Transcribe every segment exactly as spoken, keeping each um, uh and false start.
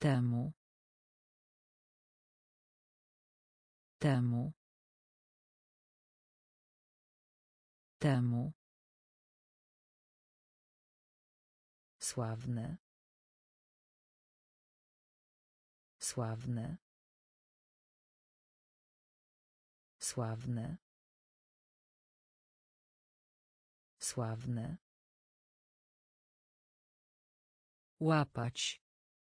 Temu. Temu. Temu. Sławny. Sławny. Sławny. Sławny. Łapać.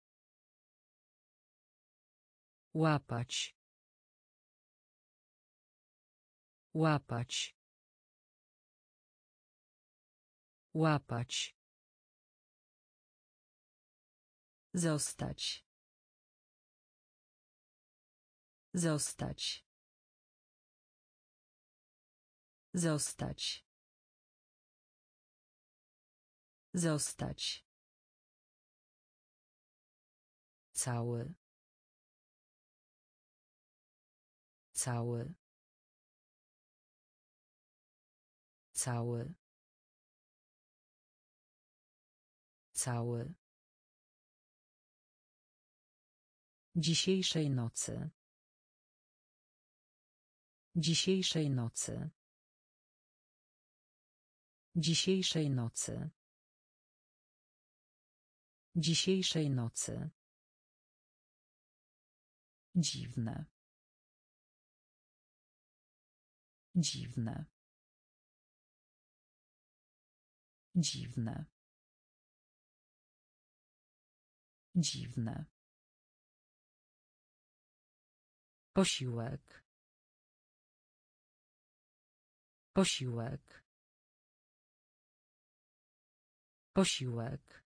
Łapać. Łapać. Łapać. Zostać. Zostać. Zostać. Zostać. Cały. Cały. Cały. Cały. Dzisiejszej nocy. Dzisiejszej nocy. Dzisiejszej nocy. Dzisiejszej nocy. Dziwne. Dziwne. Dziwne. Dziwne. Posiłek. Posiłek. Posiłek.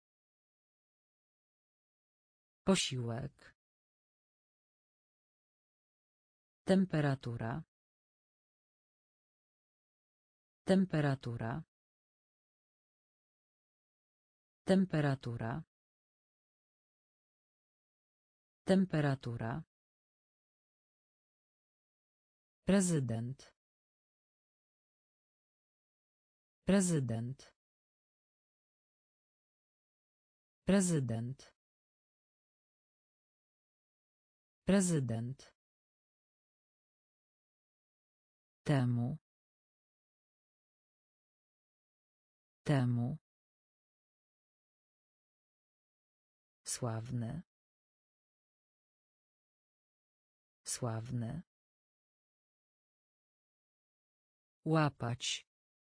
Posiłek. Temperatura. Temperatura. Temperatura. Temperatura. Prezydent. Prezydent. Prezydent. Prezydent. Temu. Temu. Sławny. Sławny. Łapać.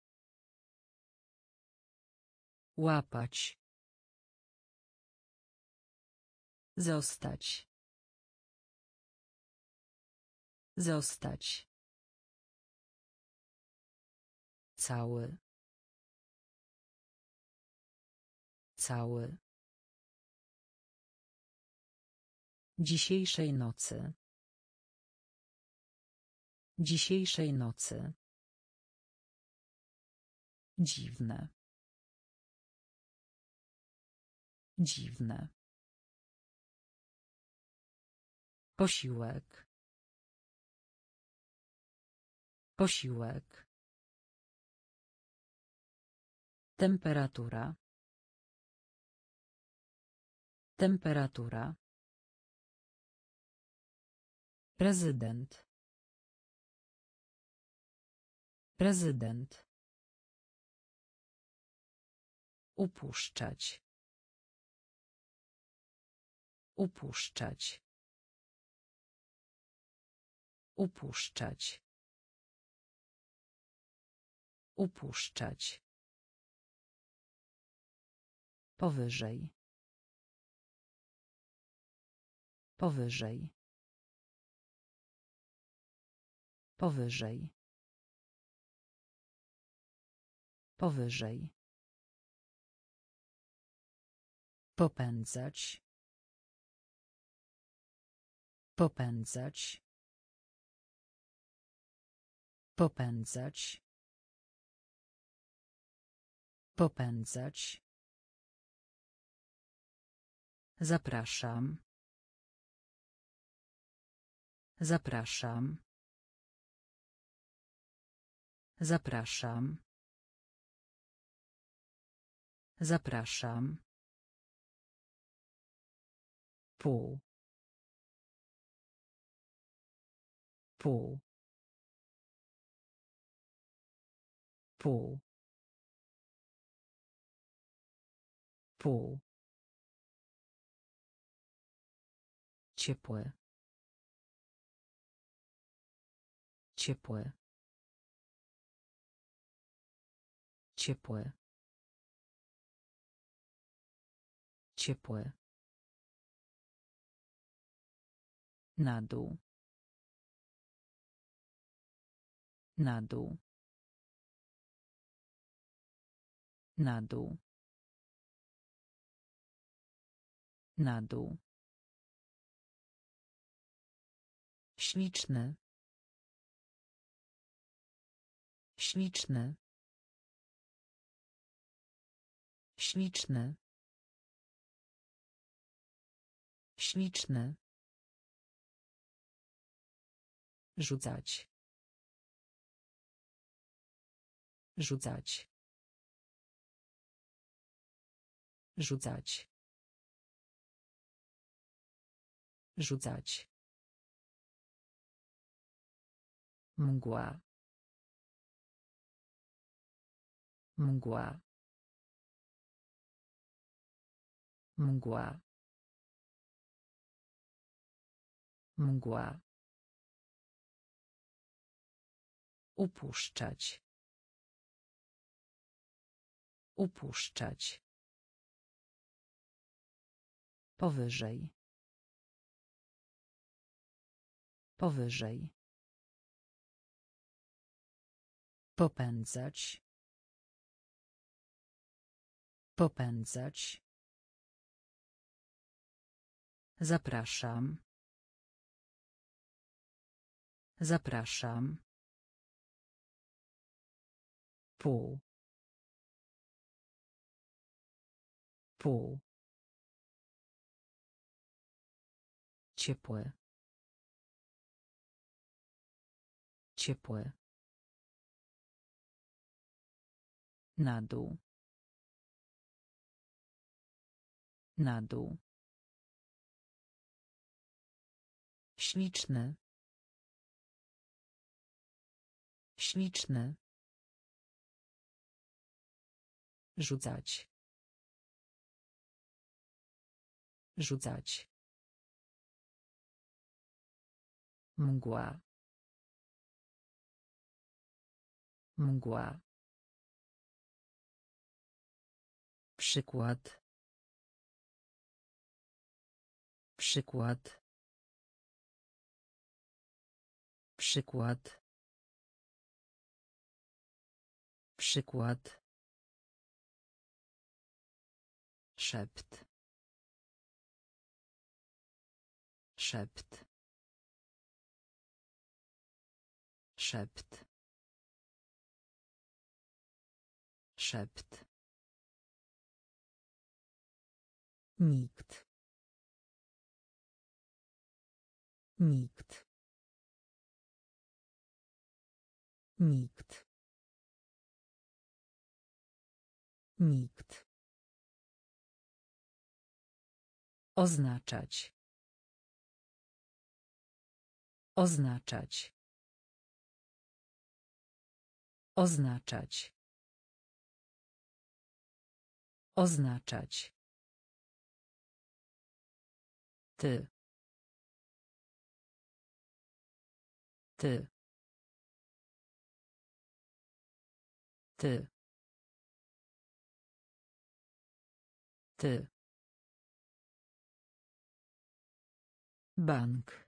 Łapać. Zostać. Zostać. Cały. Cały. Dzisiejszej nocy. Dzisiejszej nocy. Dziwne. Dziwne. Posiłek. Posiłek. Temperatura. Temperatura. Prezydent. Prezydent. Upuszczać. Upuszczać. Upuszczać. Upuszczać. Powyżej. Powyżej. Powyżej. Powyżej. Popędzać. Popędzać. Popędzać. Popędzać. Zapraszam. Zapraszam. Zapraszam. Zapraszam. pół, pół, pół, pół, ciepłe, ciepłe, ciepłe, ciepłe, na dół, na dół, na dół, na dół, śliczny, śliczny, śliczny, śliczny, rzucać, rzucać, rzucać, rzucać, mgła, mgła, mgła, mgła, upuszczać, upuszczać, powyżej, powyżej, popędzać, popędzać, zapraszam, zapraszam, pół, pół, ciepłe, ciepłe, na dół, na dół, śliczny, śliczny, rzucać, rzucać, mgła, mgła, przykład, przykład, przykład, przykład, szept, szept, szept, szept, nikt, nikt, nikt, nikt, oznaczać, oznaczać, oznaczać, oznaczać, ty, ty, ty, ty, bank,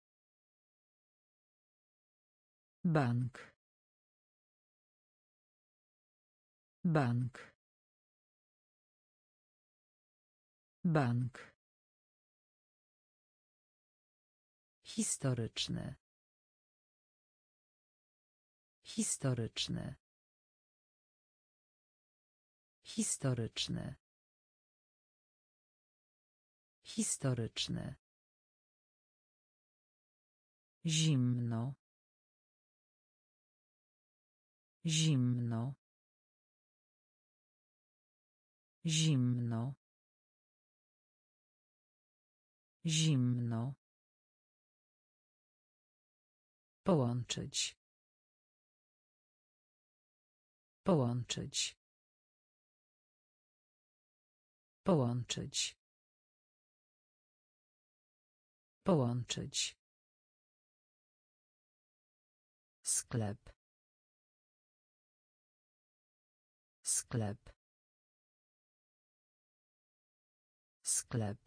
bank, bank, bank, historyczny, historyczny, historyczny, historyczny, zimno, zimno, zimno, Zimno. Połączyć. Połączyć. Połączyć. Połączyć. Sklep. Sklep. Sklep.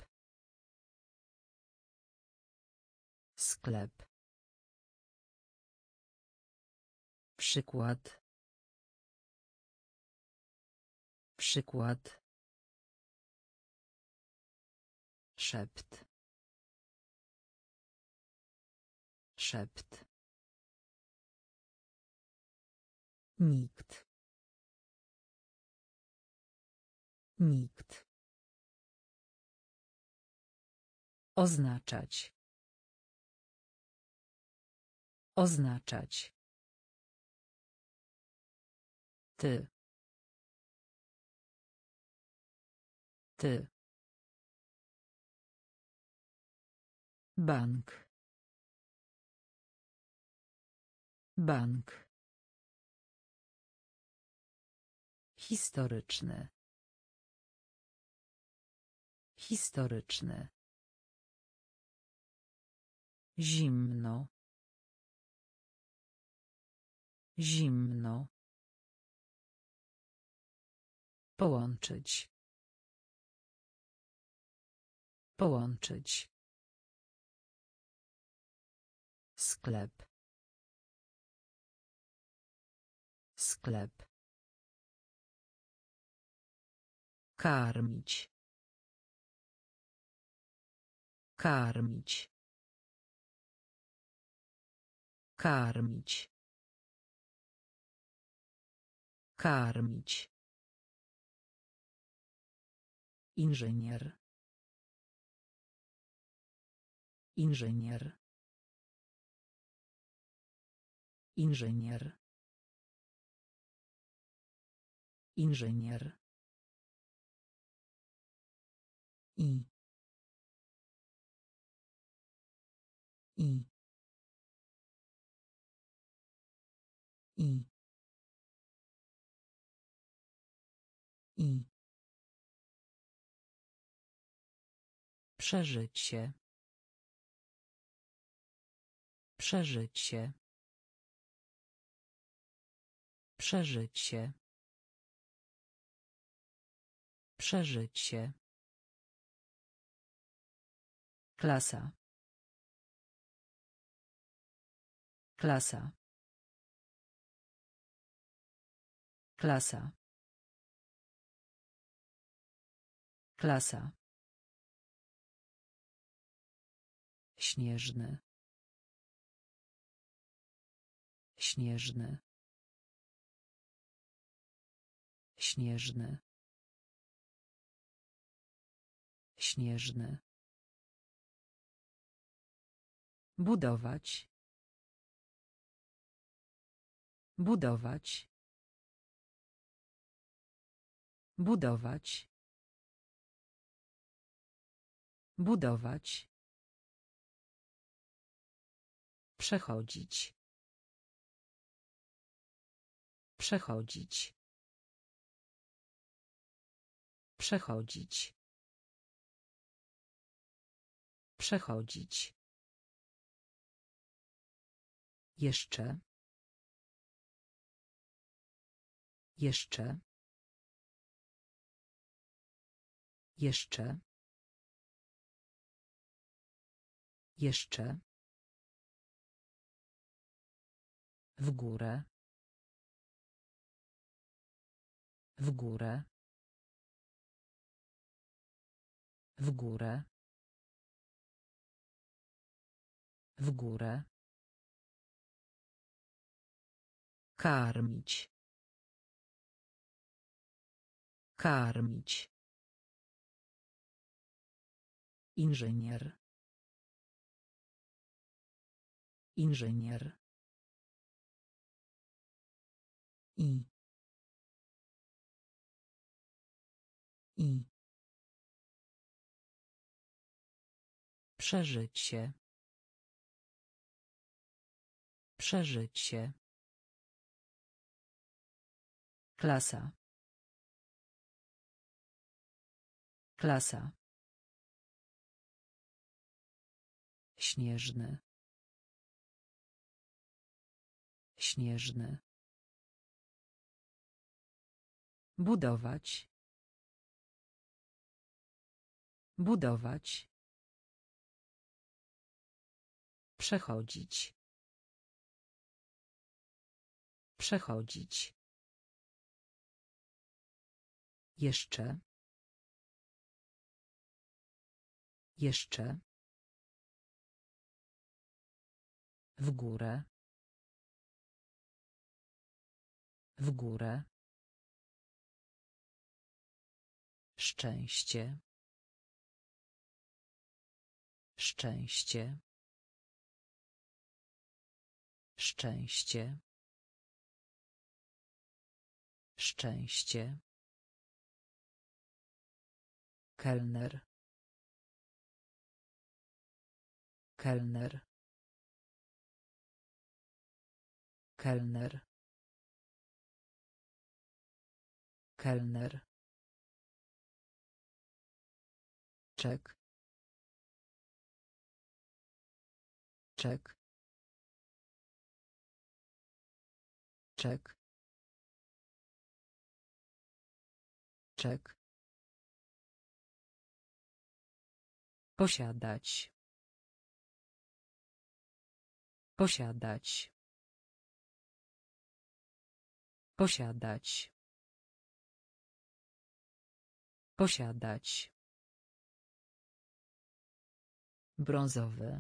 Sklep. Przykład. Przykład. Szept. Szept. Nikt. Nikt. Oznaczać. Oznaczać. Ty. Ty. Bank. Bank. Historyczny. Historyczny. Zimno. Zimno. Połączyć. Połączyć. Sklep. Sklep. Karmić. Karmić. Karmić. Karmić. Inżynier. Inżynier. Inżynier. Inżynier. I. I. I. I. Przeżycie. Przeżycie. Przeżycie. Przeżycie. Klasa. Klasa. Klasa. Klasa. Śnieżny. Śnieżny. Śnieżny. Śnieżny. Budować. Budować. Budować. Budować. Przechodzić. Przechodzić. Przechodzić. Przechodzić. Jeszcze. Jeszcze. Jeszcze. Jeszcze. W górę. W górę. W górę. W górę. Karmić. Karmić. Inżynier. Inżynier. I. I. Przeżycie. Przeżycie. Klasa. Klasa. Śnieżny. Śnieżny. Budować. Budować. Przechodzić. Przechodzić. Jeszcze. Jeszcze. W górę. W górę. Szczęście. Szczęście. Szczęście. Szczęście. Kelner. Kelner. Kelner. Kelner. Czek. Czek. Czek. Czek. Posiadać. Posiadać. Posiadać. Posiadać. Brązowy.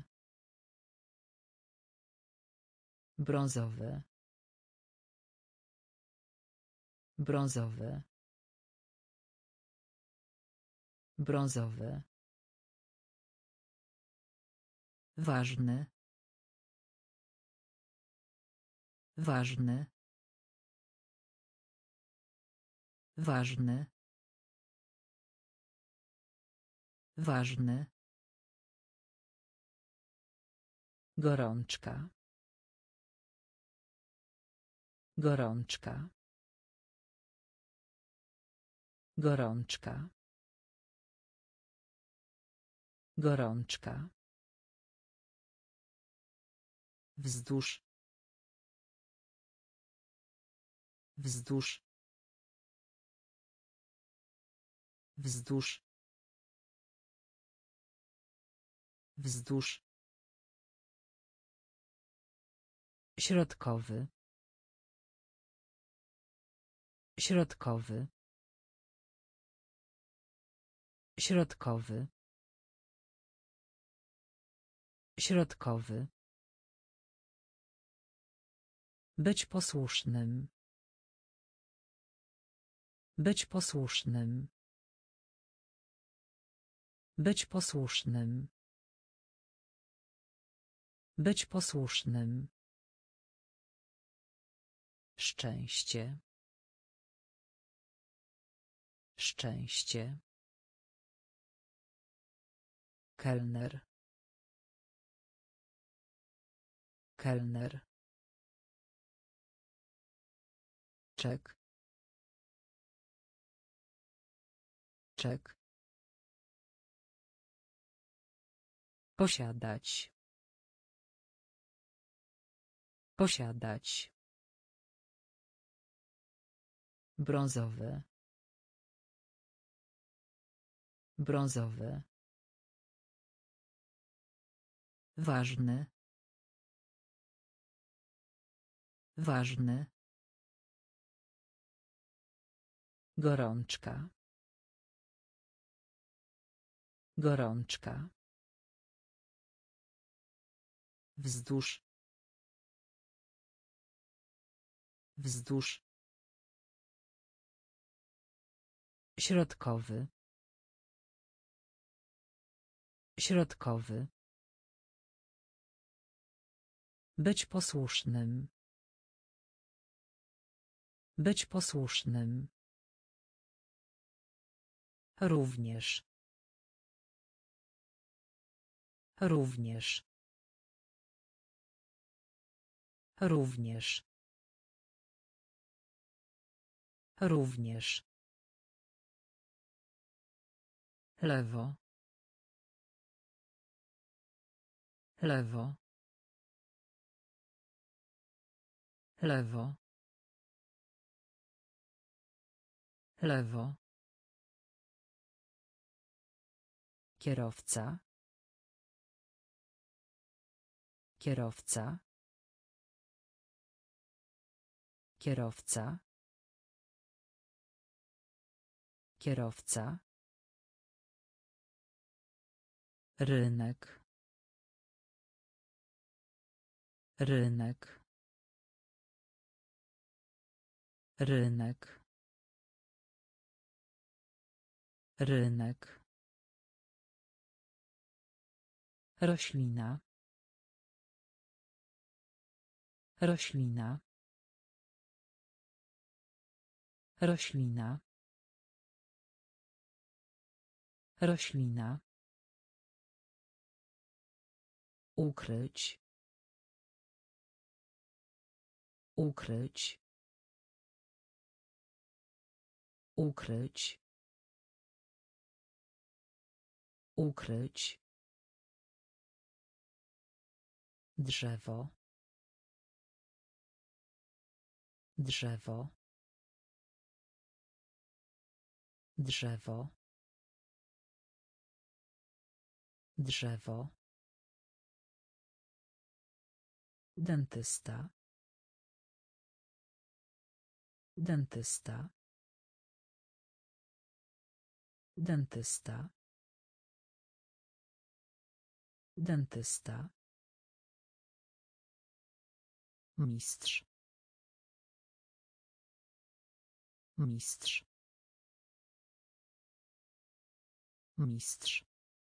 Brązowy. Brązowy. Brązowy. Ważny. Ważny. Ważny. Ważny. Gorączka. Gorączka. Gorączka. Gorączka. Wzdłuż. Wzdłuż. Wzdłuż. Wzdłuż. Środkowy. Środkowy. Środkowy. Środkowy. Być posłusznym. Być posłusznym. Być posłusznym. Być posłusznym. Szczęście. Szczęście. Kelner. Kelner. Czek. Czek. Posiadać. Posiadać. Brązowy. Brązowy. Ważny. Ważny. Gorączka. Gorączka. Wzdłuż. Wzdłuż. Środkowy. Środkowy. Być posłusznym. Być posłusznym. Również. Również. Również. Również. Lewo. Lewo. Lewo. Lewo. Kierowca. Kierowca. Kierowca. Kierowca. Rynek. Rynek. Rynek. Rynek. Roślina. Roślina. Roślina. Roślina. Ukryć. Ukryć. Ukryć. Ukryć. Drzewo. Drzewo. Drzewo. Drzewo. Dentysta. Dentysta. Dentysta. Dentysta. Mistrz. Mistrz. Mistrz.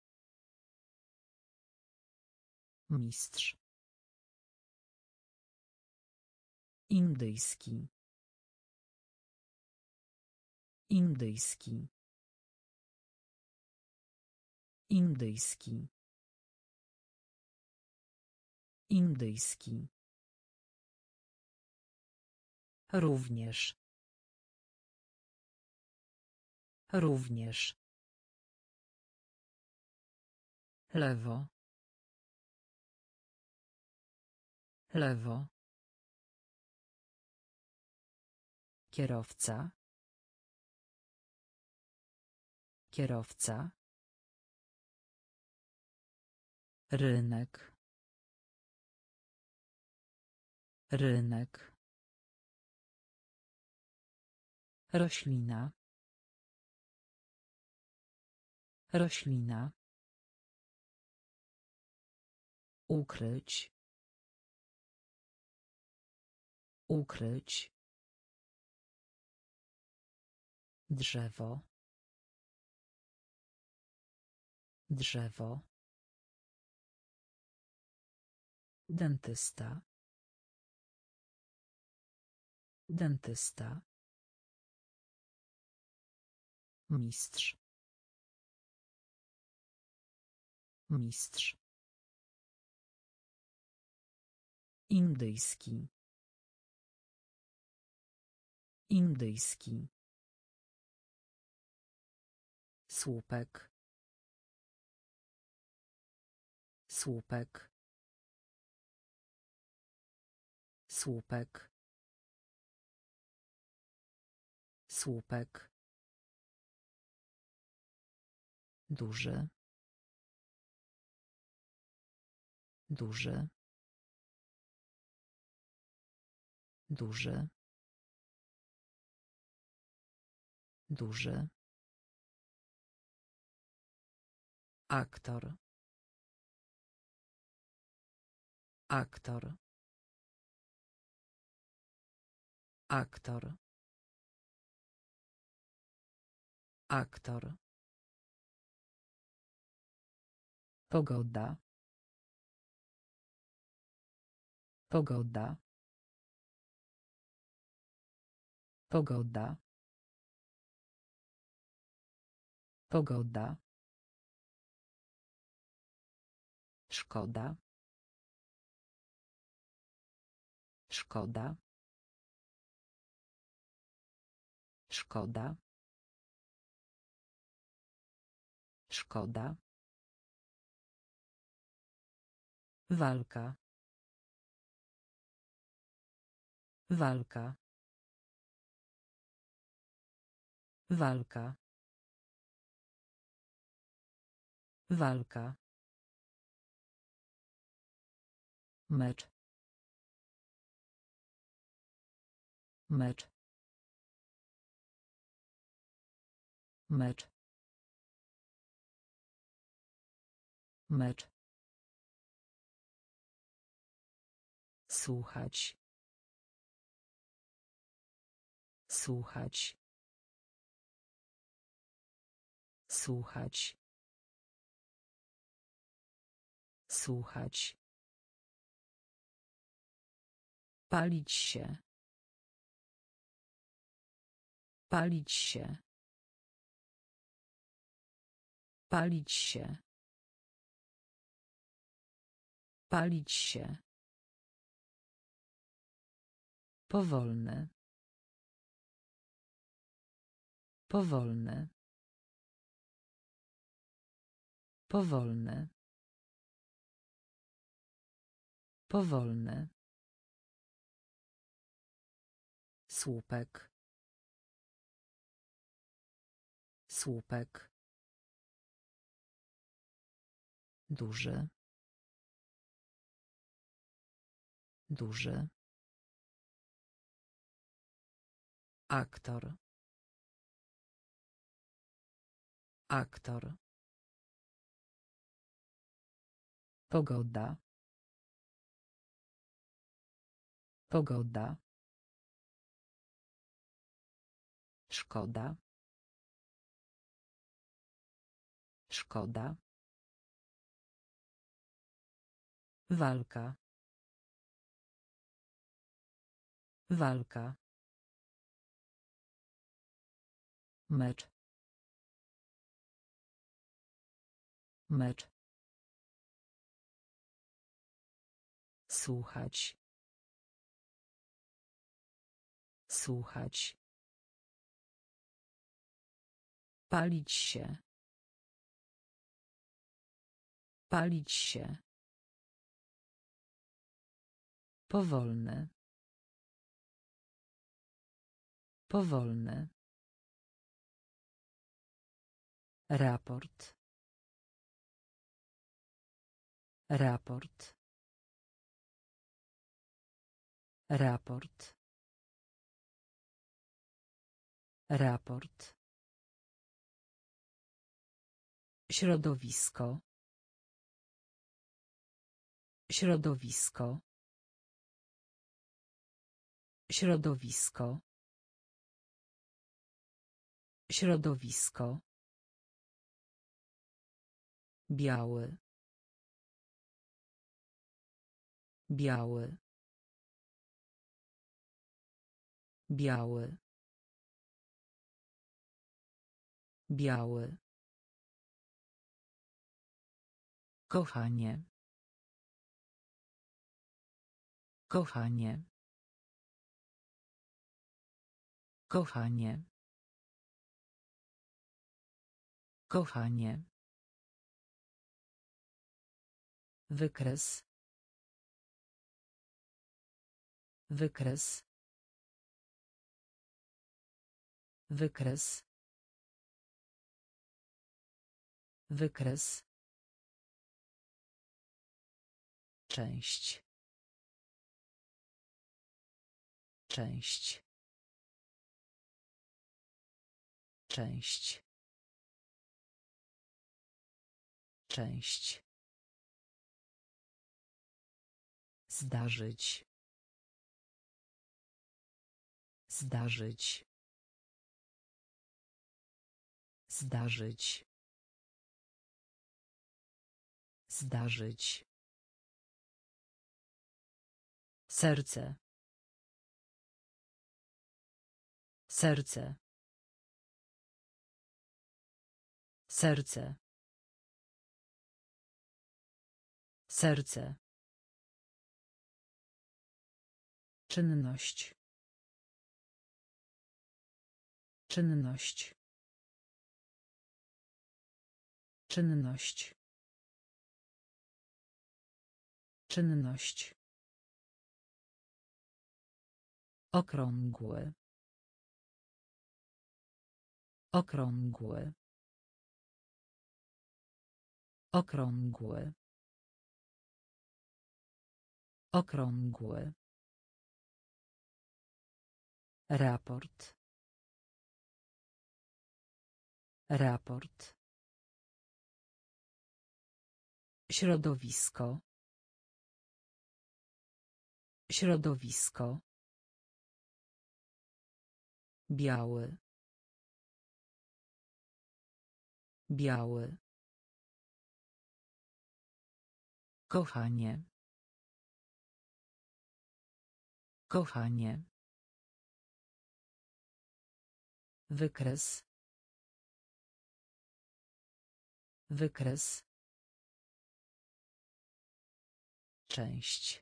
Mistrz. Indyjski. Indyjski. Indyjski. Indyjski. Również. Również. Lewo. Lewo. Kierowca. Kierowca. Rynek. Rynek. Roślina. Roślina. Ukryć. Ukryć. Drzewo. Drzewo. Dentysta. Dentysta. Mistrz. Mistrz. Indyjski. Indyjski. Słupek. Słupek. Słupek. Słupek. Duży. Duży. Duży. Duży. Aktor. Aktor. Aktor. Aktor. Pogoda. Pogoda. Pogoda. Pogoda. Szkoda. Szkoda. Szkoda. Szkoda. Walka. Walka. Walka. Walka. Mecz. Mecz. Mecz. Mecz. Słuchać. Słuchać. Słuchać. Słuchać. Palić się. Palić się. Palić się. Palić się. Powolne. Powolne. Powolne. Powolne. Słupek. Słupek. Duży. Duży. Aktor. Aktor. Pogoda. Pogoda. Szkoda. Szkoda. Walka. Walka. Mecz. Mecz. Słuchać. Słuchać. Palić się. Palić się. Powolne. Powolne. Raport. Raport. Raport. Raport. Środowisko. Środowisko. Środowisko. Środowisko. Biały. Biały. Biały. Biały. Kochanie. Kochanie. Kochanie. Kochanie. Wykres. Wykres. Wykres. Wykres. Część. Część. Część. Część. Zdarzyć. Zdarzyć. Zdarzyć. Zdarzyć. Serce. Serce. Serce. Serce. Czynność. Czynność. Czynność. Czynność. Okrągły. Okrągły. Okrągły. Okrągły. Raport. Raport. Środowisko. Środowisko. Biały. Biały. Kochanie. Kochanie. Wykres. Wykres. Część.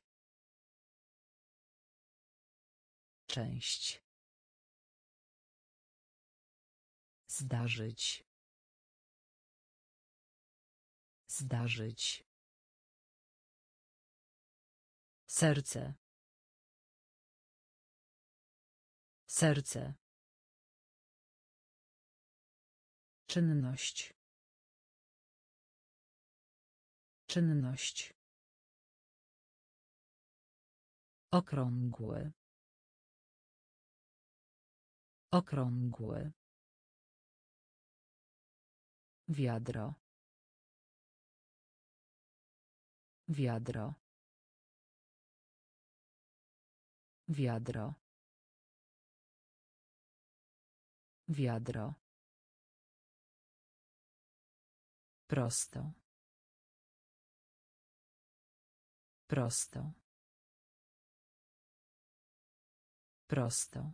Część. Zdarzyć. Zdarzyć. Serce. Serce. Czynność. Czynność. Okrągły. Okrągły. Wiadro. Wiadro. Wiadro. Wiadro. Prosto. Prosto. Prosto.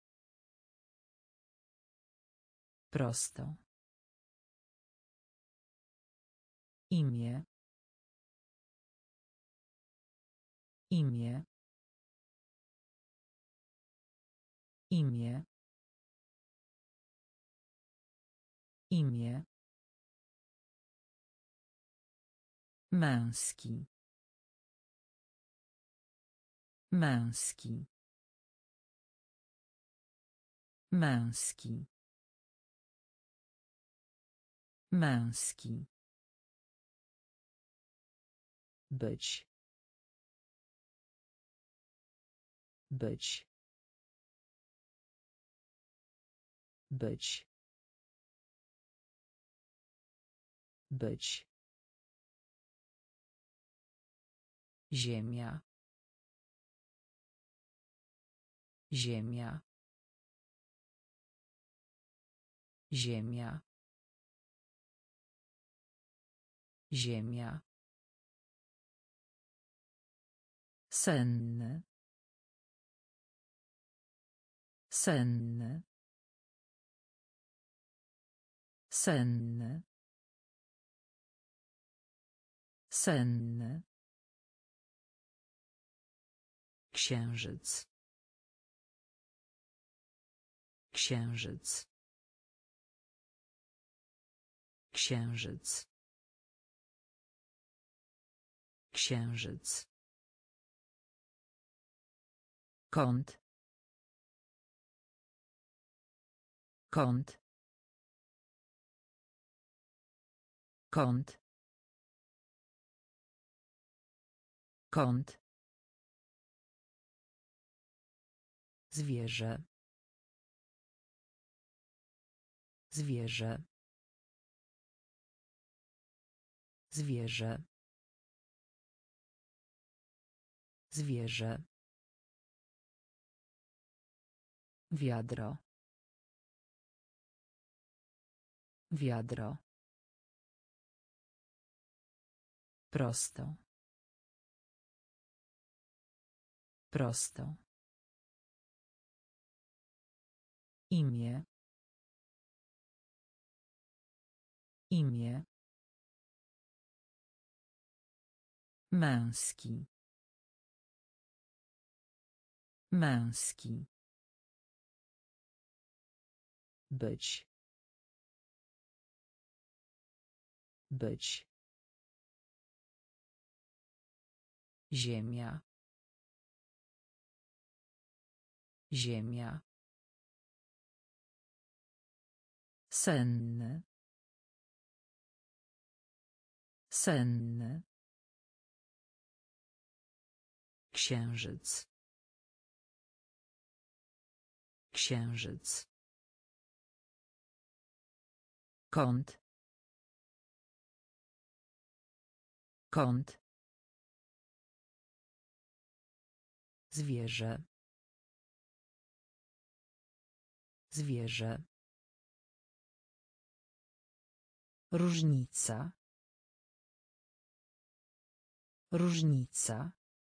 Prosto. Imię. Imię. Imię. Imię. Męski. Męski. Męski. Męski. Być. Być. Być. Być. Ziemia. Ziemia. Ziemia. Ziemia. Senny. Senny. Senny. Senny. Księżyc. Księżyc. Księżyc. Księżyc. Kąt. Kąt. Kąt. Kąt. Zwierzę. Zwierzę. Zwierzę. Zwierzę. Wiadro. Wiadro. Prosto. Prosto. Imię. Imię. Męski. Męski. Być. Być. Ziemia. Ziemia. Senny. Senny. Księżyc. Księżyc. Kąt. Kąt. Zwierzę. Zwierzę. Różnica. Różnica.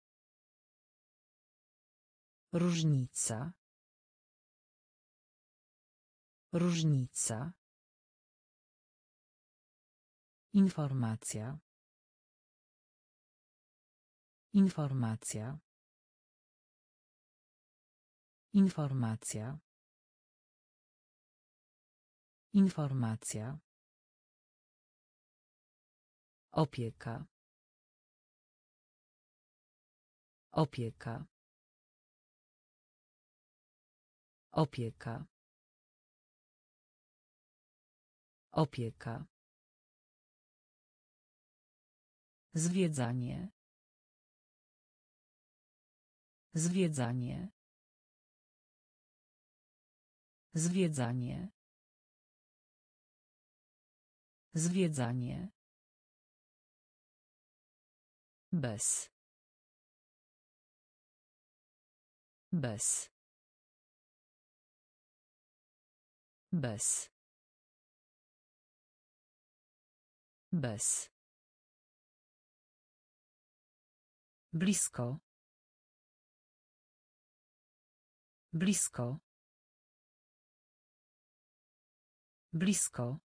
Różnica. Różnica. Informacja. Informacja. Informacja. Informacja. Opieka. Opieka. Opieka. Opieka. Zwiedzanie. Zwiedzanie. Zwiedzanie. Zwiedzanie. Bez. Bez. Bez. Bez. Blisko. Blisko. Blisko.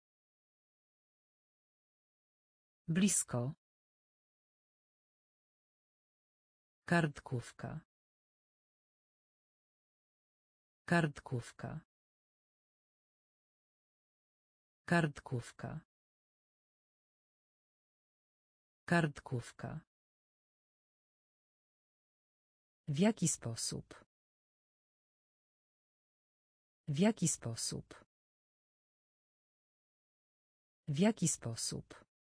Blisko. Kartkówka. Kartkówka. Kartkówka. Kartkówka. W jaki sposób? W jaki sposób? W jaki sposób?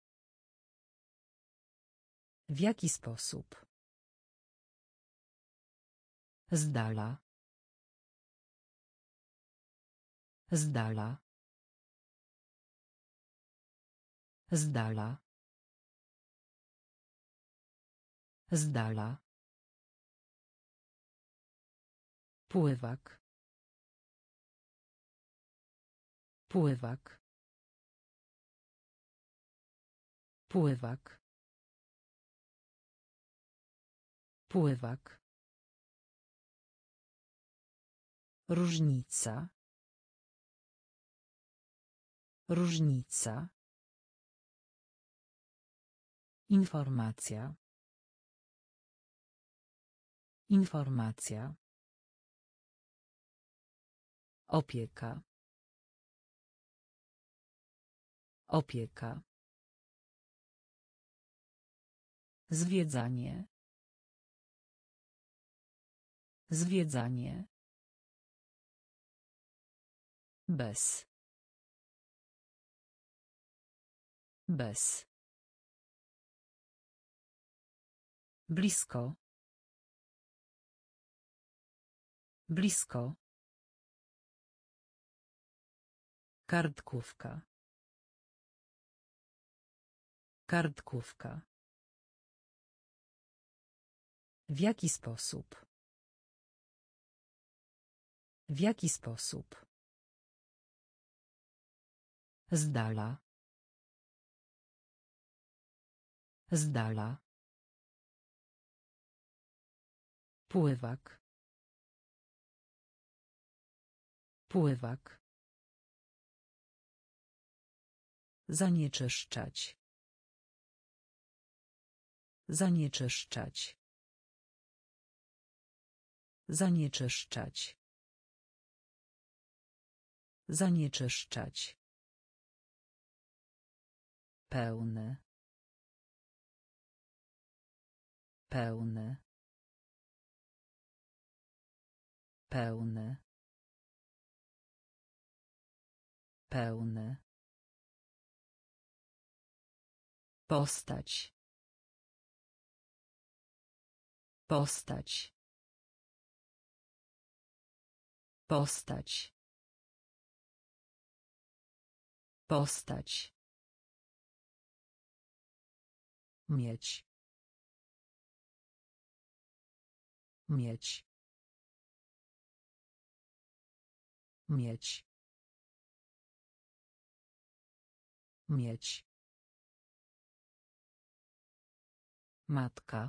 W jaki sposób? Z dala. Z dala. Z dala. Z dala. Pływak. Pływak. Pływak. Pływak. Różnica. Różnica. Informacja. Informacja. Opieka. Opieka. Zwiedzanie. Zwiedzanie. Bez. Bez. Blisko. Blisko. Kartkówka. Kartkówka. W jaki sposób? W jaki sposób? Z dala. Z dala. Pływak. Pływak. Zanieczyszczać. Zanieczyszczać. Zanieczyszczać. Zanieczyszczać. Pełny. Pełny. Pełny. Pełny. Postać. Postać. Postać. Postać. Mieć. Mieć. Mieć. Mieć. Matka.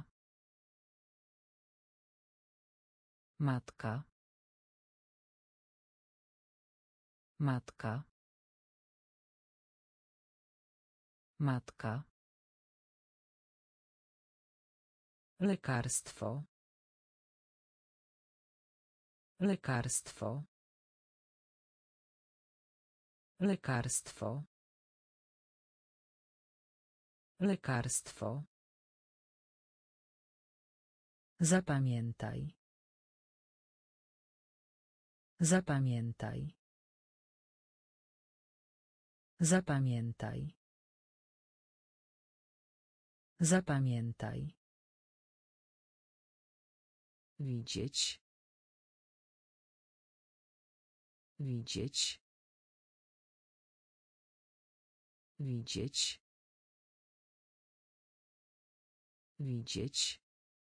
Matka. Matka. Matka. Lekarstwo. Lekarstwo. Lekarstwo. Lekarstwo. Zapamiętaj. Zapamiętaj. Zapamiętaj. Zapamiętaj. Widzieć. Widzieć. Widzieć. Widzieć.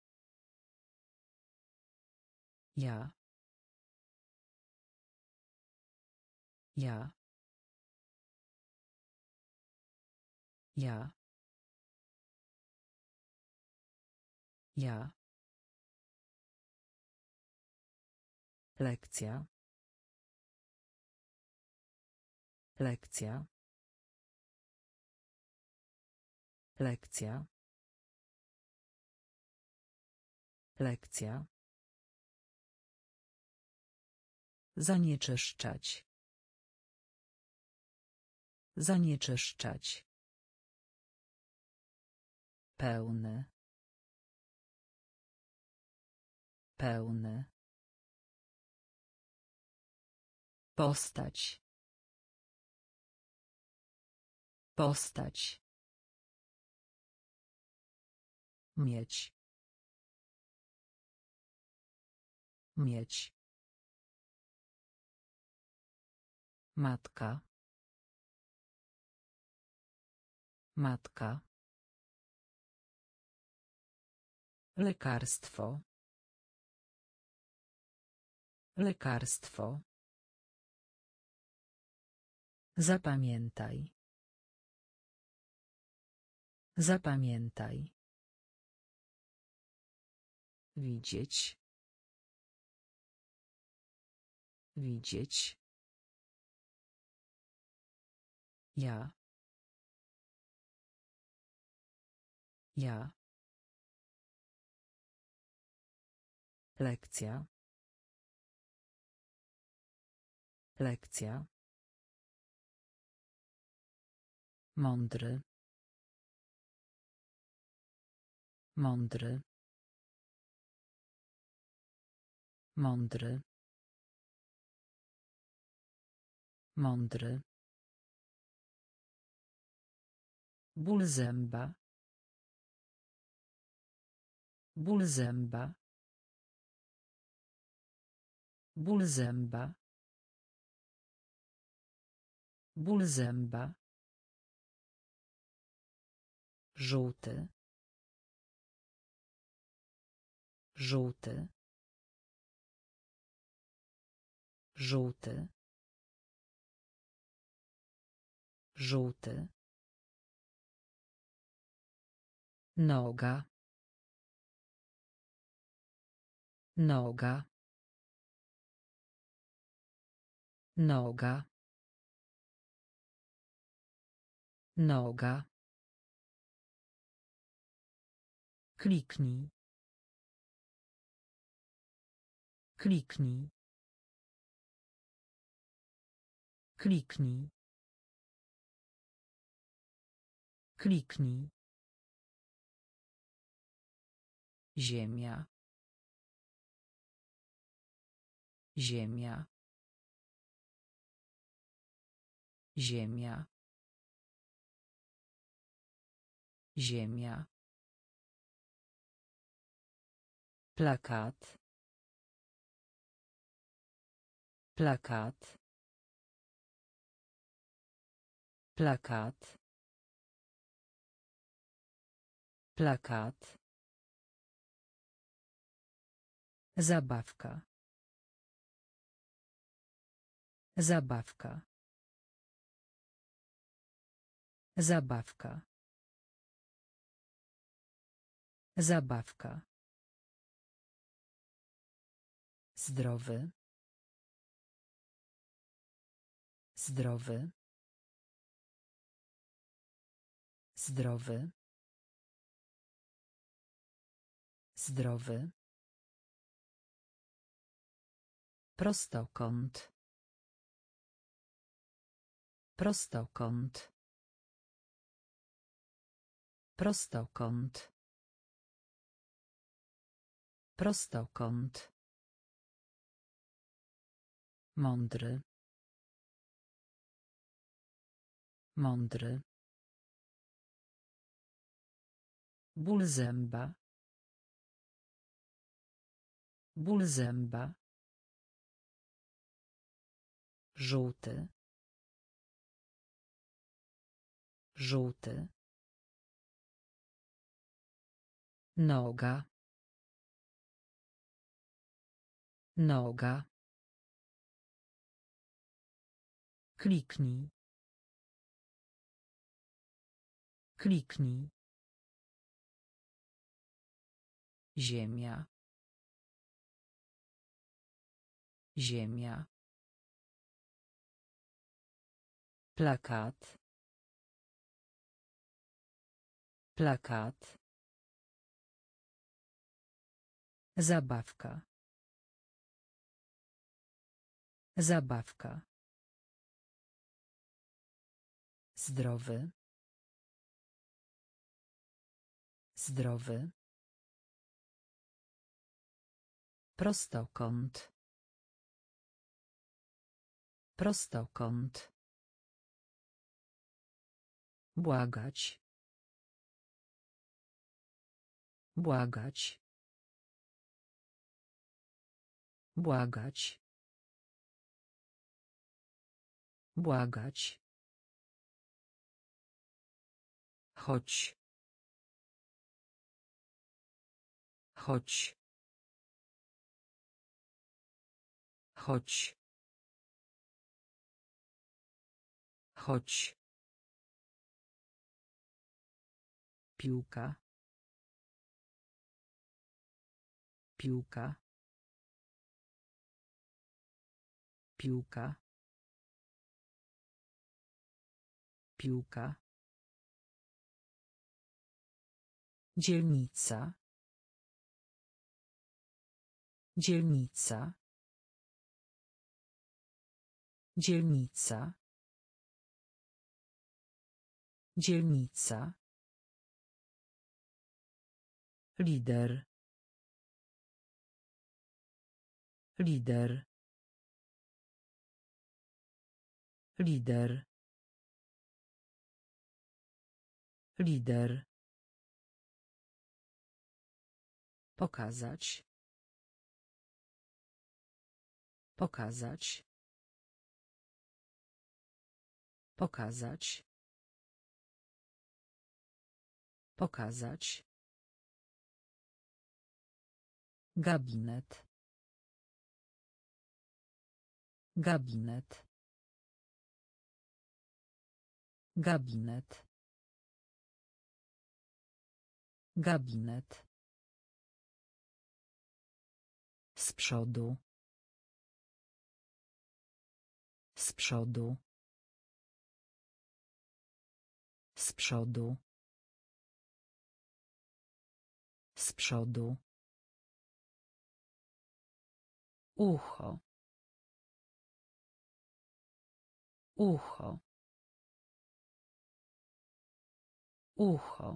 Ja. Ja. Ja. Ja. Lekcja. Lekcja. Lekcja. Lekcja. Zanieczyszczać. Zanieczyszczać. Pełny. Pełny. Postać. Postać. Mieć. Mieć. Matka. Matka. Lekarstwo. Lekarstwo. Zapamiętaj. Zapamiętaj. Widzieć. Widzieć. Ja. Ja. Lekcja. Lekcja. Mądry. Mądry. Mądry. Mądry. Ból zęba. Ból zęba. Ból zęba. Ból zęba. Żółty. Żółty. Żółty. Żółty. Noga. Noga. Noga. Noga. Kliknij. Kliknij. Kliknij. Kliknij. Ziemia. Ziemia. Ziemia. Ziemia. Plakat. Plakat. Plakat. Plakat. Zabawka. Zabawka. Zabawka. Zabawka. Zdrowy. Zdrowy. Zdrowy. Zdrowy. Prostokąt. Prostokąt. Prostokąt. Prostokąt. Mądry. Mądry. Ból zęba. Ból zęba. Żółty. Żółty. Noga. Noga. Kliknij. Kliknij. Ziemia. Ziemia. Plakat. Plakat. Zabawka. Zabawka. Zdrowy. Zdrowy. Prostokąt. Prostokąt. Błagać. Błagać. Błagać. Błagać. Chodź. Chodź. Chodź. Chodź. Piłka. Piłka. Piłka. Piłka. Dzielnica. Dzielnica. Dzielnica. Dzielnica. Lider. Lider. Lider. Lider. Pokazać. Pokazać. Pokazać. Pokazać. Gabinet. Gabinet. Gabinet. Gabinet. Z przodu. Z przodu. Z przodu. Z przodu. Ucho. Ucho. Ucho.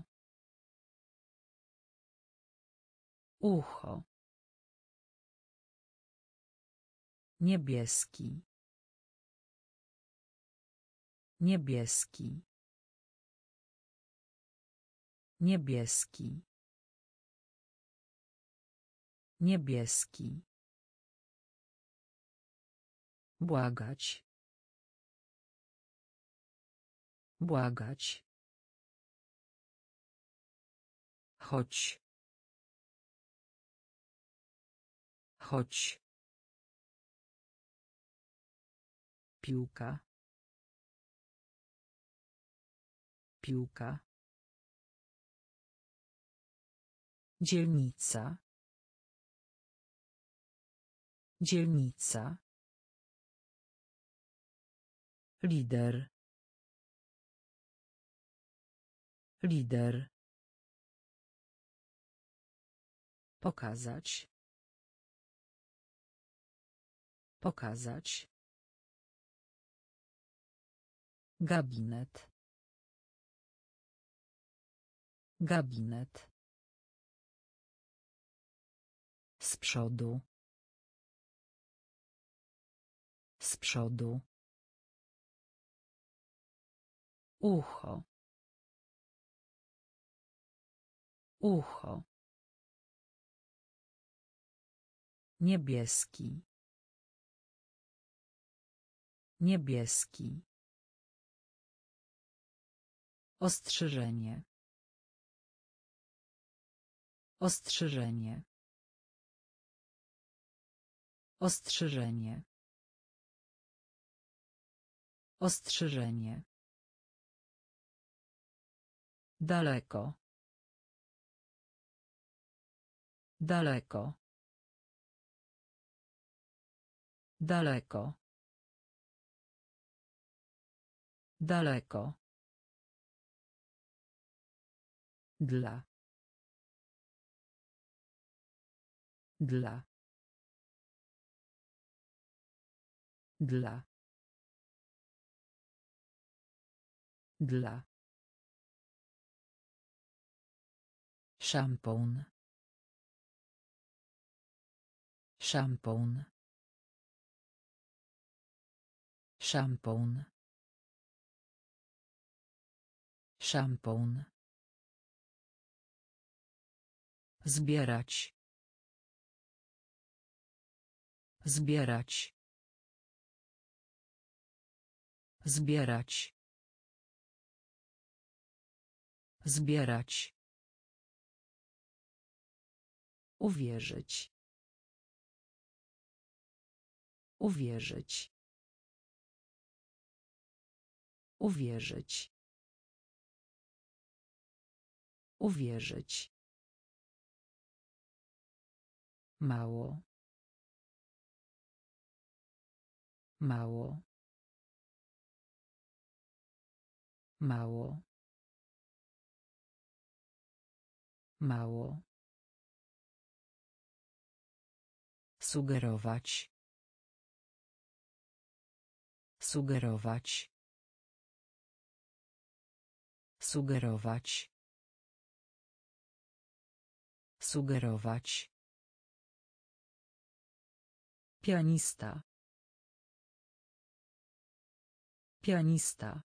Ucho. Niebieski. Niebieski. Niebieski. Niebieski. Błagać. Błagać. Chodź. Chodź. Piłka. Piłka. Dzielnica. Dzielnica. Lider. Lider. Pokazać. Pokazać. Gabinet. Gabinet. Z przodu. Z przodu. Ucho. Ucho. Niebieski. Niebieski. Ostrzeżenie. Ostrzeżenie. Ostrzeżenie. Ostrzeżenie. Daleko. Daleko. Daleko. Daleko. Dla. Dla. Dla. Dla. Szampon. Szampon. Szampon. Szampon. Zbierać. Zbierać. Zbierać. Zbierać. Uwierzyć. Uwierzyć. Uwierzyć. Uwierzyć. Mało. Mało. Mało. Mało. Sugerować. Sugerować. Sugerować. Sugerować. Pianista. Pianista.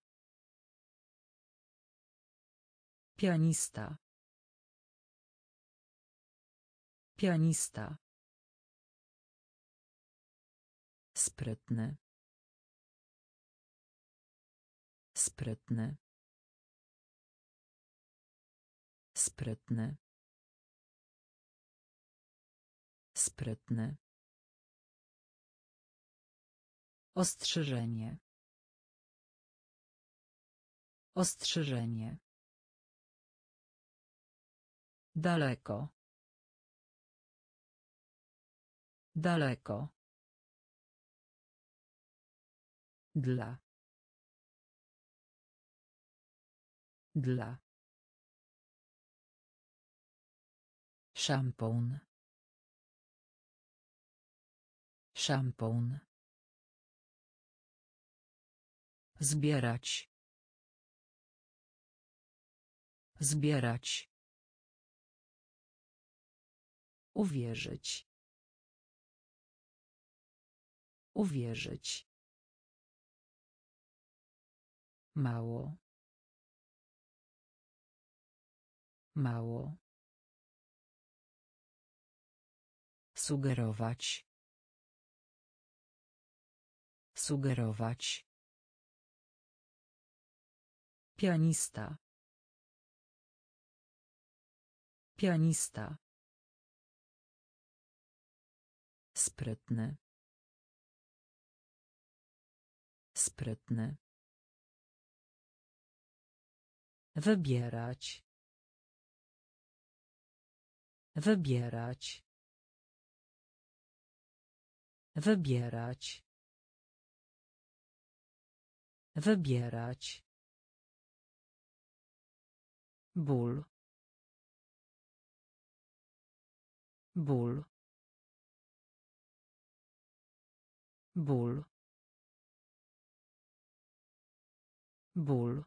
Pianista. Pianista. Sprytny. Sprytny. Sprytny. Sprytny. Ostrzeżenie. Ostrzeżenie. Daleko. Daleko. Dla. Dla. Szampon. Szampon. Zbierać. Zbierać. Uwierzyć. Uwierzyć. Mało. Mało. Sugerować. Sugerować. Pianista. Pianista. Sprytny. Sprytny. Wybierać. Wybierać. Wybierać. Wybierać. Ból. Ból. Ból. Ból.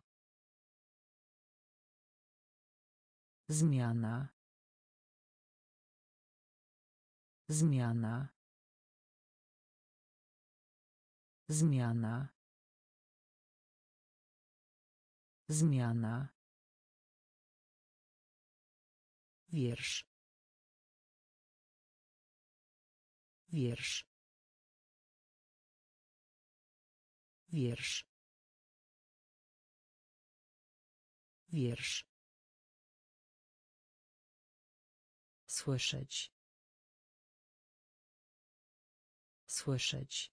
Zmiana. Zmiana. Zmiana. Zmiana. Wiersz. Wiersz. Wiersz. Wiersz. Słyszeć. Słyszeć.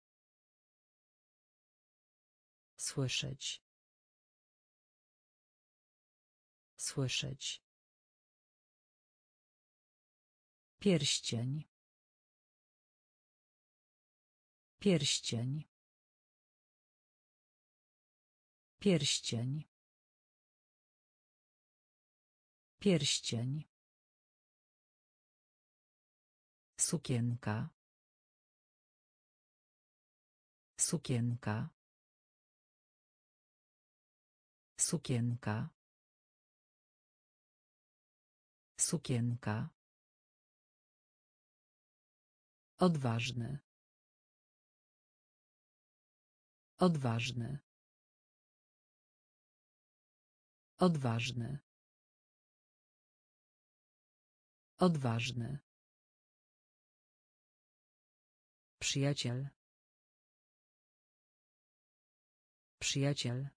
Słyszeć. Słyszeć. Pierścień. Pierścień. Pierścień. Pierścień. Sukienka. Sukienka. Sukienka. Sukienka. Odważny. Odważny. Odważny. Odważny. Przyjaciel. Przyjaciel.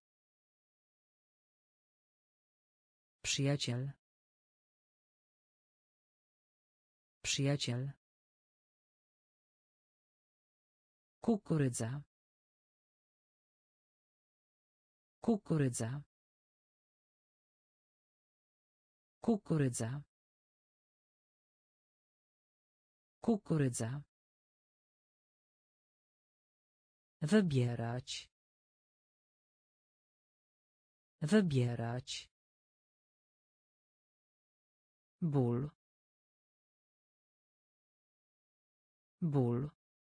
Przyjaciel. Przyjaciel. Kukurydza. Kukurydza. Kukurydza. Kukurydza. Wybierać. Wybierać. Ból. Ból.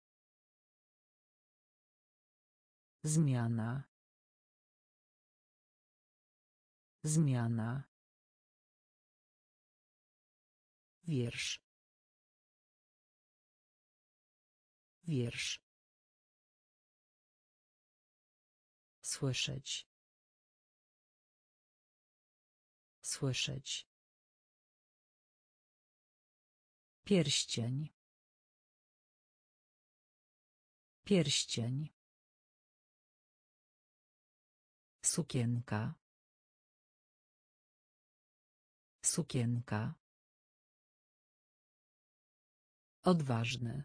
Zmiana. Zmiana. Wiersz. Wiersz. Słyszeć. Słyszeć. Pierścień. Pierścień. Sukienka. Sukienka. Odważny.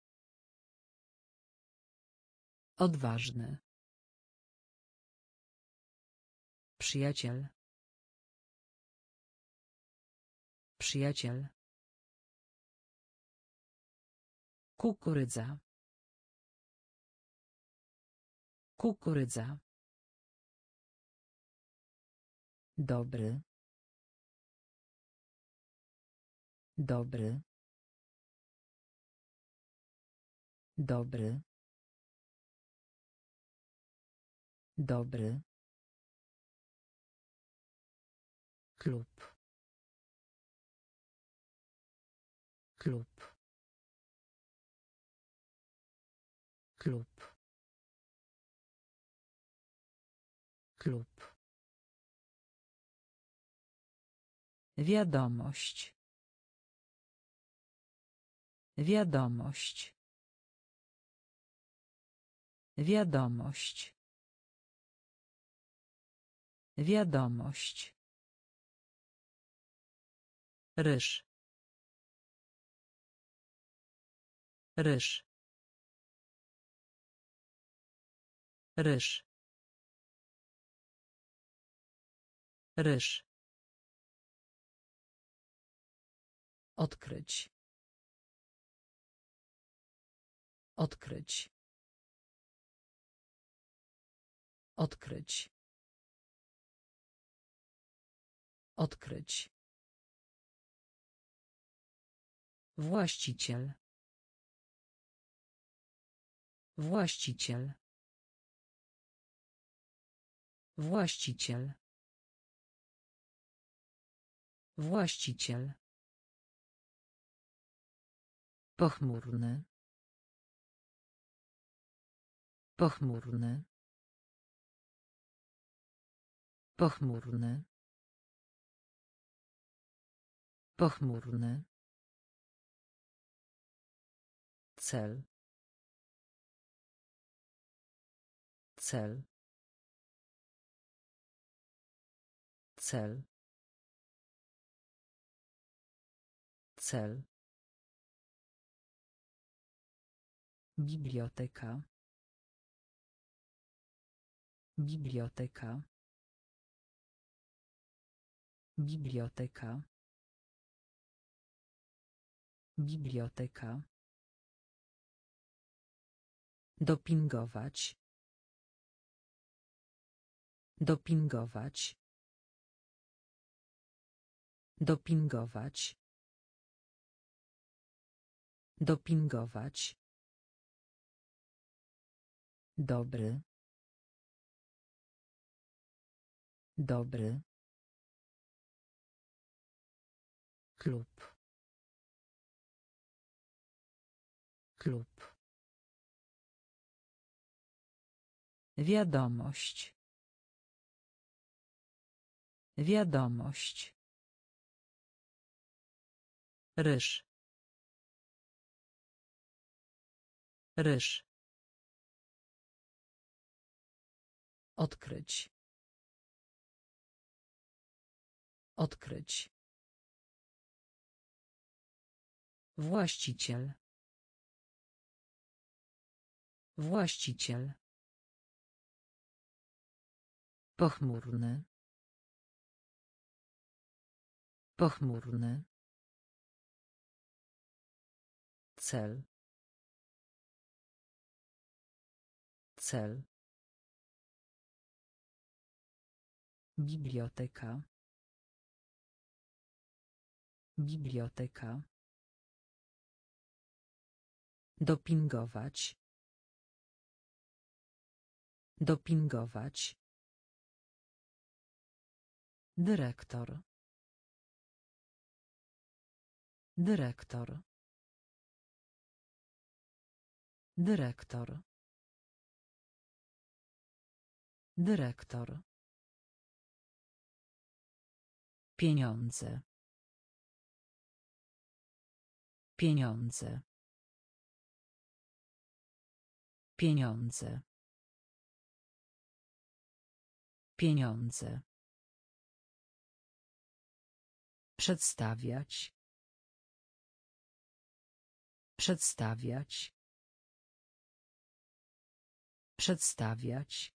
Odważny. Przyjaciel. Przyjaciel. Kukurydza. Kukurydza. Dobry. Dobry. Dobry. Dobry. Klub. Klub. Klub. Klub. Wiadomość. Wiadomość. Wiadomość. Wiadomość. Ryż. Ryż. Ryż. Ryż. Odkryć. Odkryć. Odkryć. Odkryć. Właściciel. Właściciel. Właściciel. Właściciel. Pochmurny. Pochmurny. Pochmurny. Pochmurny. Cel. Cel. Cel. Cel. Biblioteka. Biblioteka. Biblioteka. Biblioteka. Dopingować. Dopingować. Dopingować. Dopingować. Dobry. Dobry. Klub. Klub. Wiadomość. Wiadomość. Ryż. Ryż. Odkryć. Odkryć. Właściciel. Właściciel. Pochmurny. Pochmurny. Cel. Cel. Biblioteka. Biblioteka. Dopingować. Dopingować. Dyrektor. Dyrektor. Dyrektor. Dyrektor. Pieniądze. Pieniądze. Pieniądze. Pieniądze. Przedstawiać. Przedstawiać. Przedstawiać.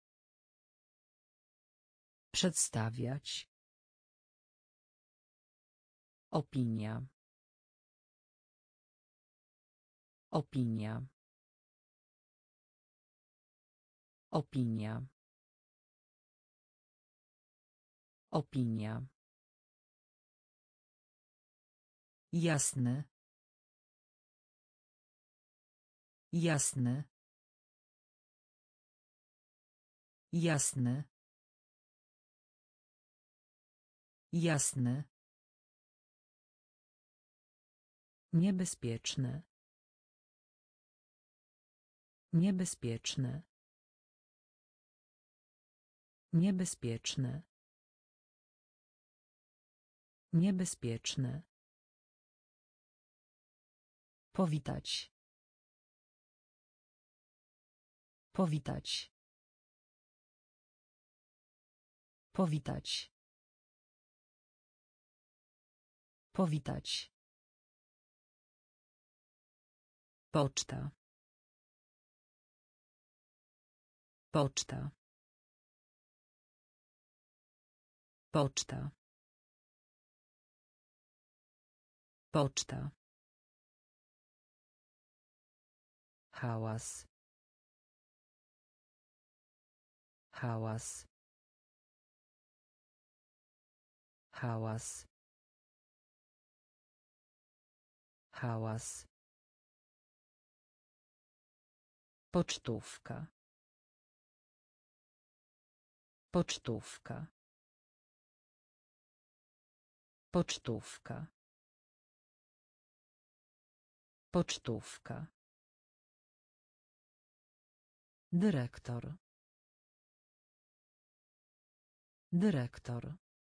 Przedstawiać. Opinia. Opinia. Opinia. Opinia. Jasny. Jasny. Jasny. Jasny. Niebezpieczne. Niebezpieczne. Niebezpieczne. Niebezpieczne. Powitać. Powitać. Powitać. Powitać. Poczta. Poczta. Poczta. Poczta. Hałas. Hałas. Hałas. Hałas. Pocztówka. Pocztówka. Pocztówka. Pocztówka. Dyrektor. Dyrektor.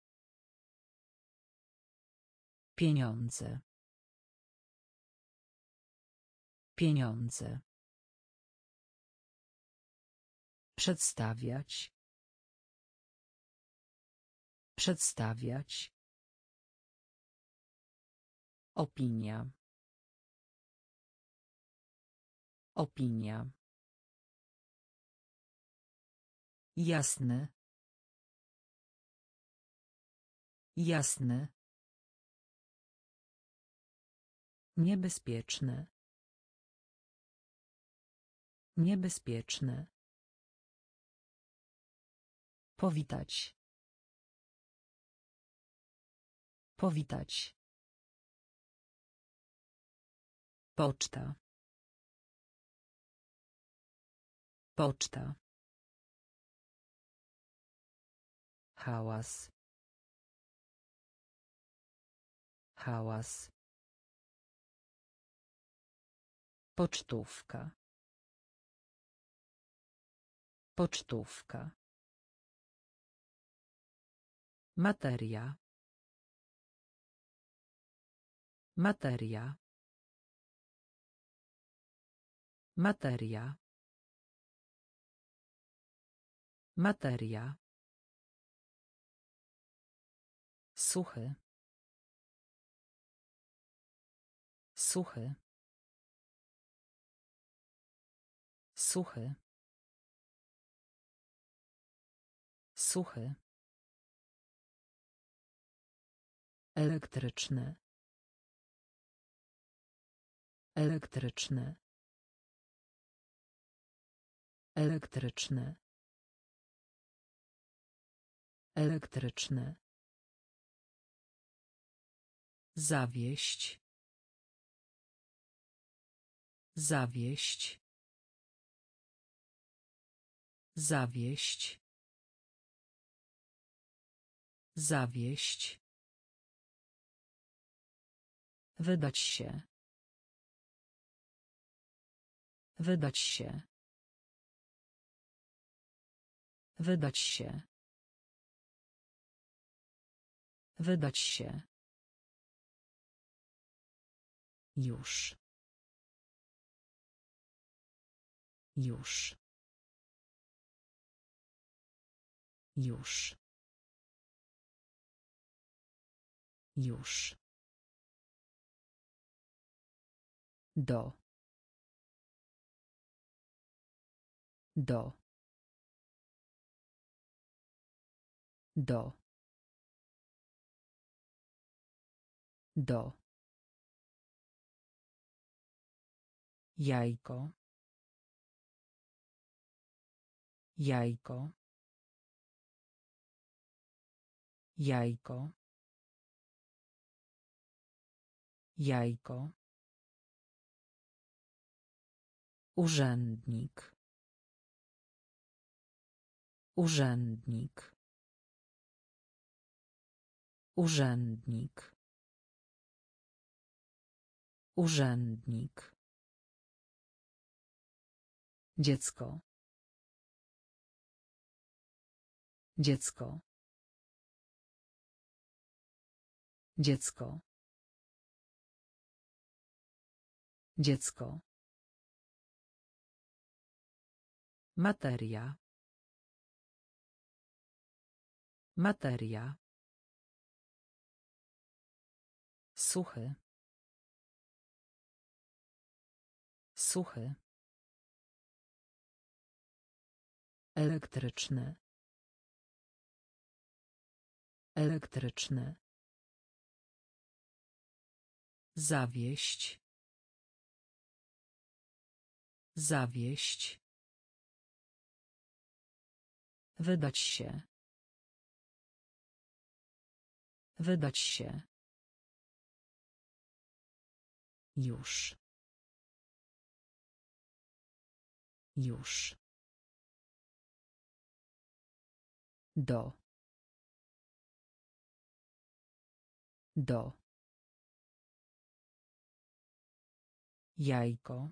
Pieniądze. Pieniądze. Przedstawiać. Przedstawiać. Opinia. Opinia. Jasny. Jasny. Niebezpieczne. Niebezpieczne. Powitać. Powitać. Poczta. Poczta. Hałas. Hałas. Pocztówka. Pocztówka. Materia. Materia. Materia. Materia. Suchy. Suchy. Suchy. Suchy. Elektryczny. Elektryczny. Elektryczny. Elektryczny. Zawieść. Zawieść. Zawieść. Zawieść. Wydać się. Wydać się. Wydać się. Wydać się. Już. Już. Już. Już. Do. Do. Do. Do. Jajko. Jajko. Jajko. Jajko. Urzędnik. Urzędnik. Urzędnik. Urzędnik. Dziecko. Dziecko. Dziecko. Dziecko. Materia. Materia. Suchy. Suchy. Elektryczny. Elektryczny. Zawieść. Zawieść. Wydać się. Wydać się. Już. Już. Do. Do. Jajko.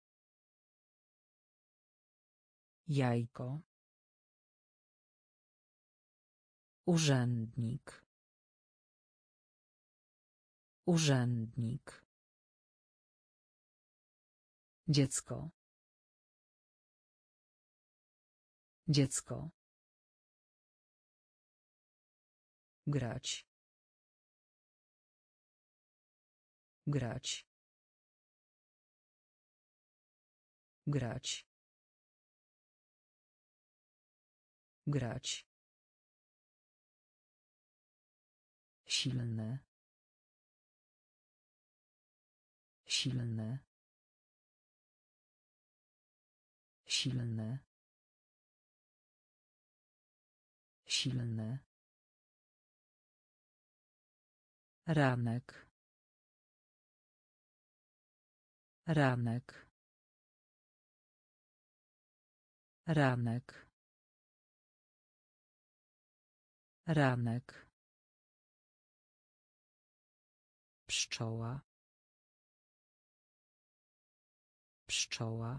Jajko. Urzędnik. Urzędnik. Dziecko. Dziecko. Grać. Grać. Grać. Grać. Silny. Silny. Silny. Silny. Ranek. Ranek. Ranek. Ranek. Pszczoła. Pszczoła.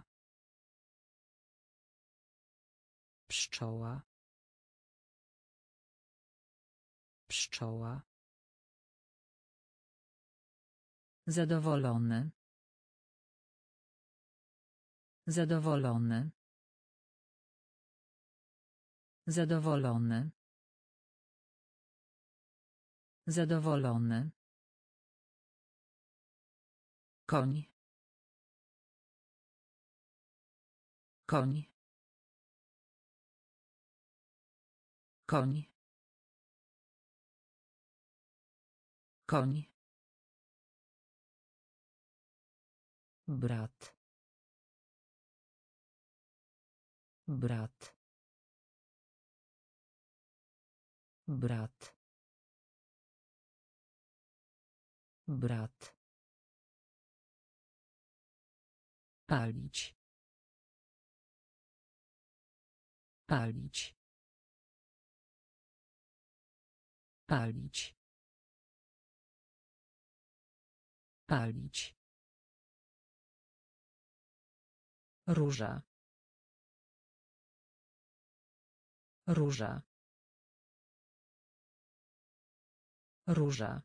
Pszczoła. Pszczoła. Zadowolony. Zadowolony. Zadowolony. Zadowolony. Koń. Koń. Koń. Koń. Brat. Brat. Brat. Brat. Palić. Palić. Palić. Palić. Róża. Róża. Róża.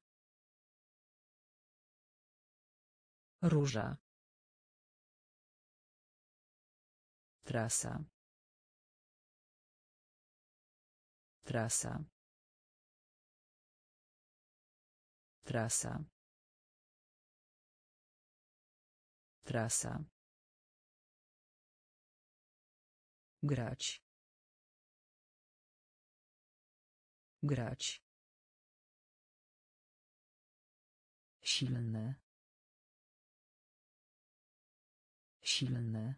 Róża. Trasa. Trasa. Trasa. Trasa. Grać. Grać. Silny. Silny.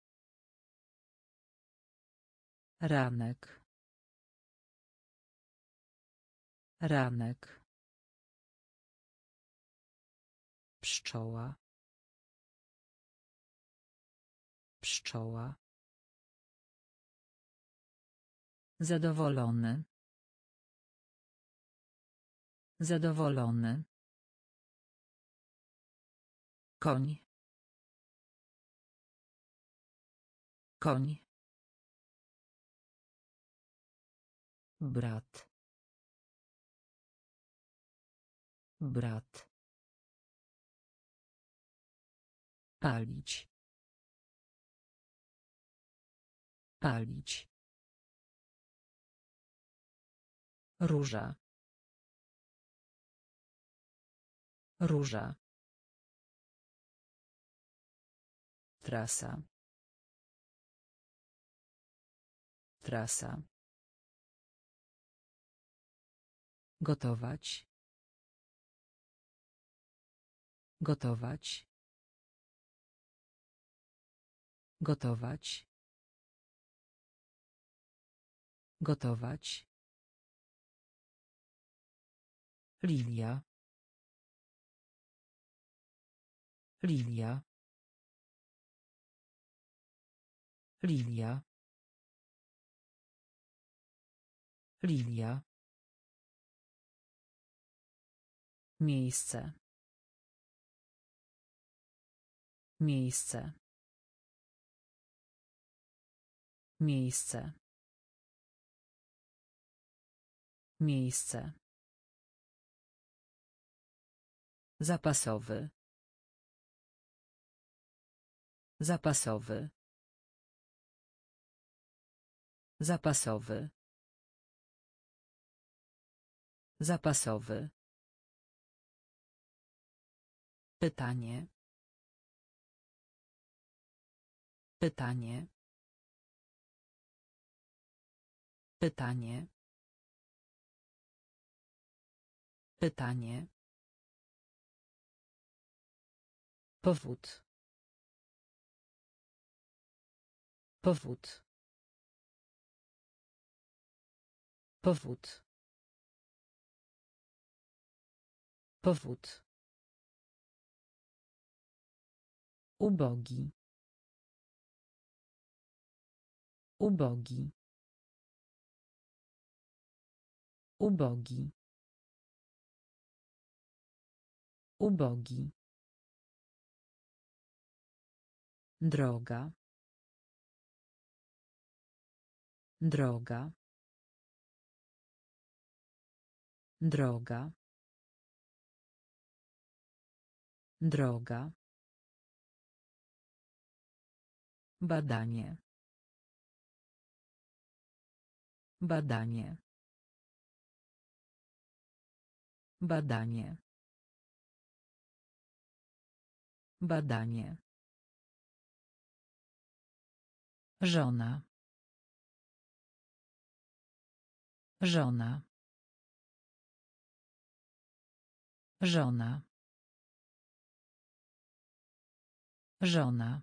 Ranek. Ranek. Pszczoła. Pszczoła. Zadowolony. Zadowolony. Koń. Koń. Brat. Brat. Palić. Palić. Róża. Róża. Trasa. Trasa. Gotować. Gotować. Gotować. Gotować. Lilia. Lilia. Lilia. Lilia. Miejsce. Miejsce. Miejsce. Miejsce. Zapasowy. Zapasowy. Zapasowy. Zapasowy. Pytanie. Pytanie. Pytanie. Pytanie. Powód. Powód. Powód. Powód. Ubogi. Ubogi. Ubogi. Ubogi. Droga. Droga. Droga. Droga. Badanie. Badanie. Badanie. Badanie. Żona. Żona. Żona. Żona.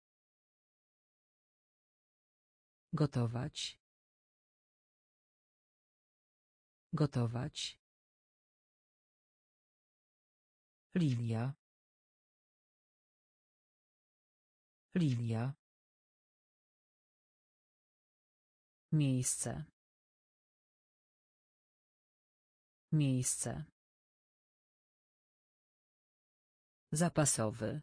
Gotować. Gotować. Lilia. Lilia. Miejsce. Miejsce. Zapasowy.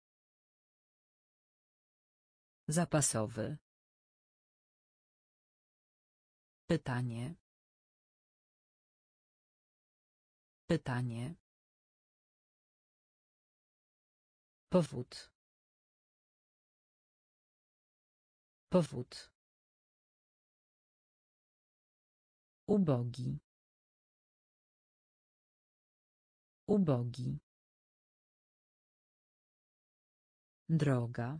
Zapasowy. Pytanie. Pytanie. Powód. Powód. Ubogi. Ubogi. Droga.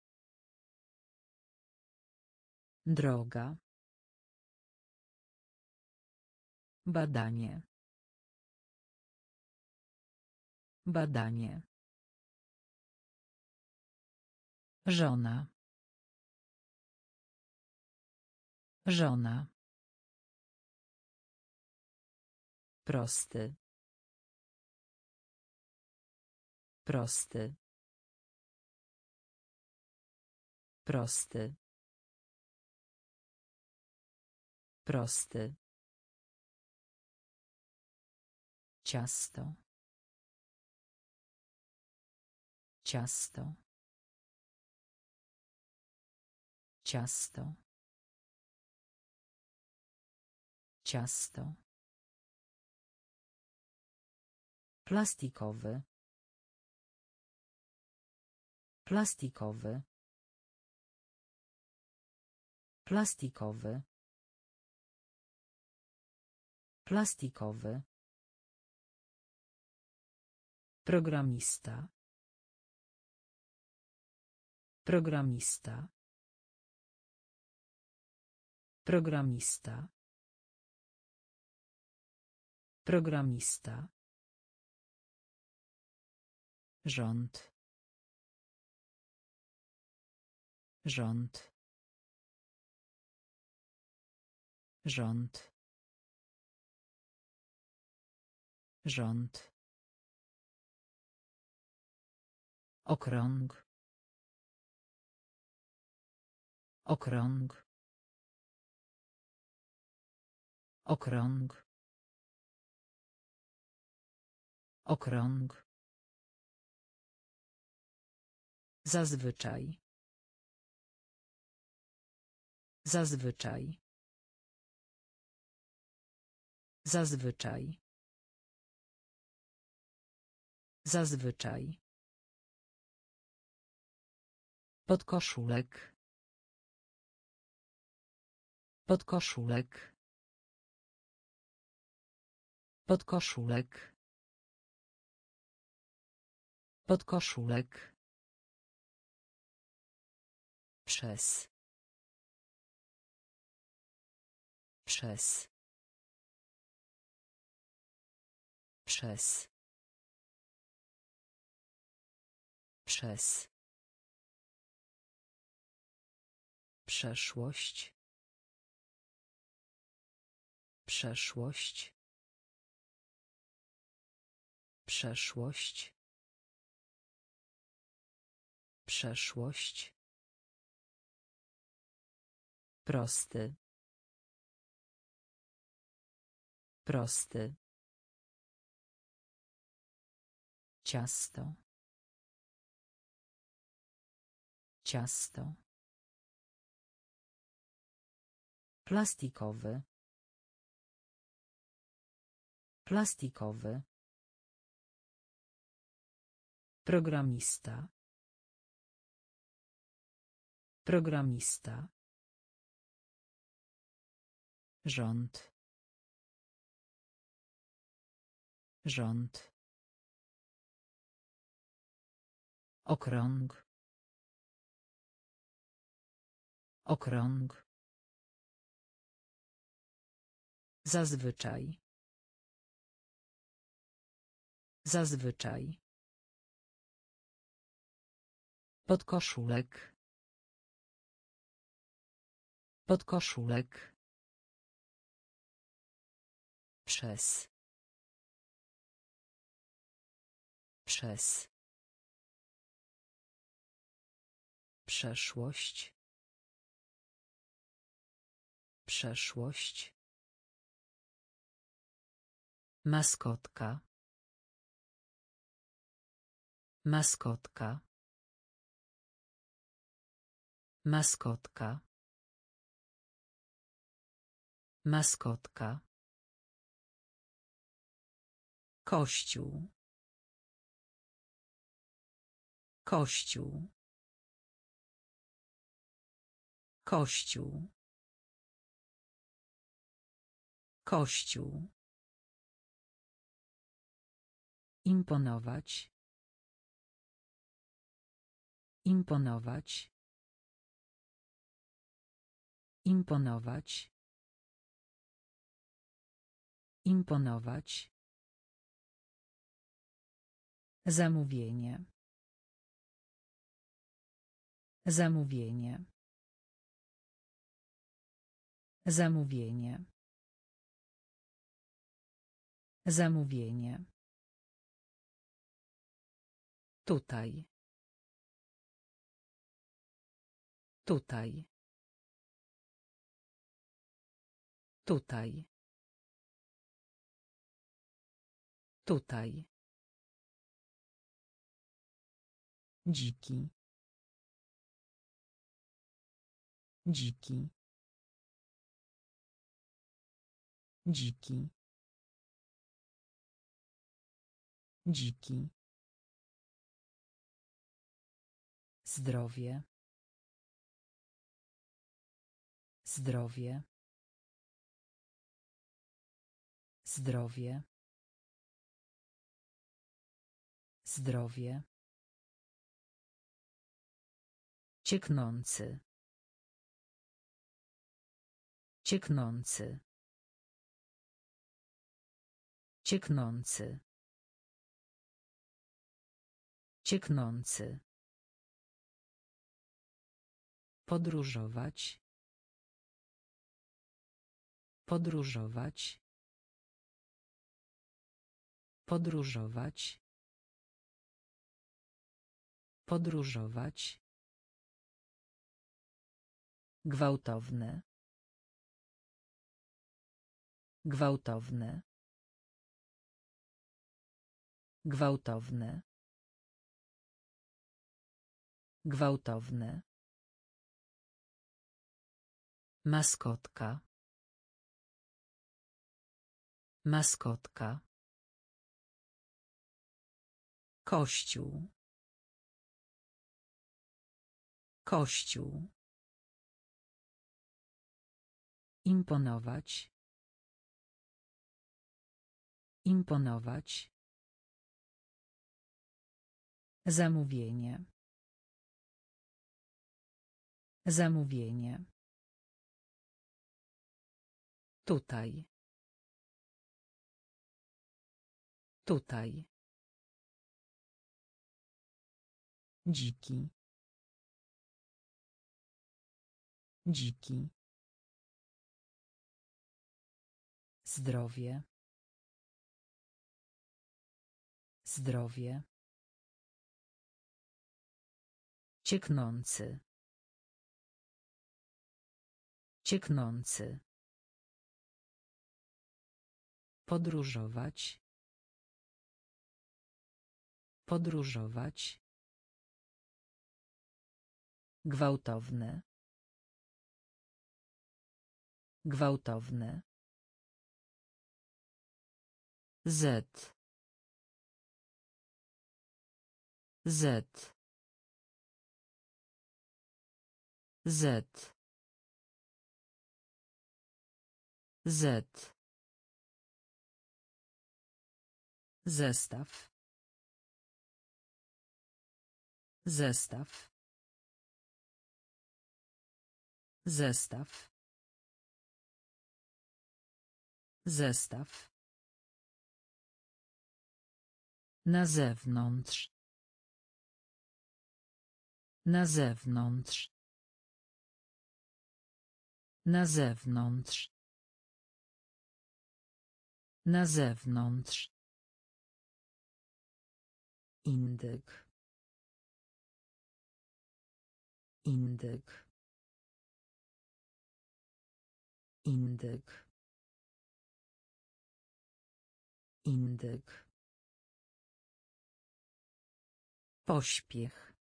Droga. Badanie. Badanie. Żona. Żona. Prosty. Prosty. Prosty. Prosty. Ciasto. Ciasto. Ciasto. Ciasto. Plastikowy. Plastikowy. Plastikowy. Plastikowy. Programista. Programista. Programista. Programista. Rząd. Rząd. Rząd. Rząd. Okrąg. Okrąg. Okrąg. Okrąg. Zazwyczaj. Zazwyczaj. Zazwyczaj. Zazwyczaj. Podkoszulek. Podkoszulek. Podkoszulek. Podkoszulek. Przez. Przez. Przez. Przez. Przeszłość. Przeszłość. Przeszłość. Przeszłość. Prosty. Prosty. Ciasto. Ciasto. Plastikowy. Plastikowy. Programista. Programista. Rząd. Rząd. Okrąg. Okrąg. Zazwyczaj. Zazwyczaj. Podkoszulek. Podkoszulek. Przez. Przez. Przeszłość. Przeszłość. Maskotka. Maskotka. Maskotka. Maskotka. Kościół. Kościół. Kościół. Kościół. Imponować. Imponować. Imponować. Imponować. Zamówienie. Zamówienie. Zamówienie. Zamówienie. Tutaj. Tutaj. Tutaj. Tutaj. Dziki. Dziki. Dziki. Dziki. Zdrowie. Zdrowie. Zdrowie. Zdrowie. Cieknący. Cieknący. Cieknący. Cieknący. Podróżować. Podróżować. Podróżować. Podróżować. Gwałtowne. Gwałtowne. Gwałtowne. Gwałtowne. Maskotka. Maskotka. Kościół. Kościół. Imponować. Imponować. Zamówienie. Zamówienie. Tutaj. Tutaj. Dziki. Dziki. Zdrowie. Zdrowie. Cieknący. Cieknący. Podróżować. Podróżować. Gwałtowne. Gwałtowne. Z. Z. Z. Z. Zestaw. Zestaw. Zestaw. Zestaw. Na zewnątrz. Na zewnątrz. Na zewnątrz. Na zewnątrz. Indyk. Indyk. Indyk. Indyk. Pośpiech.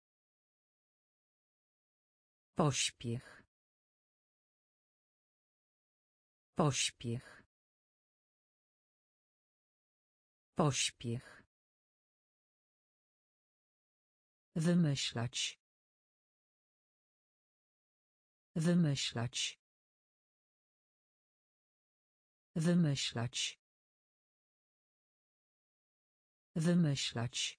Pośpiech. Pośpiech. Pośpiech. Wymyślać. Wymyślać. Wymyślać. Wymyślać.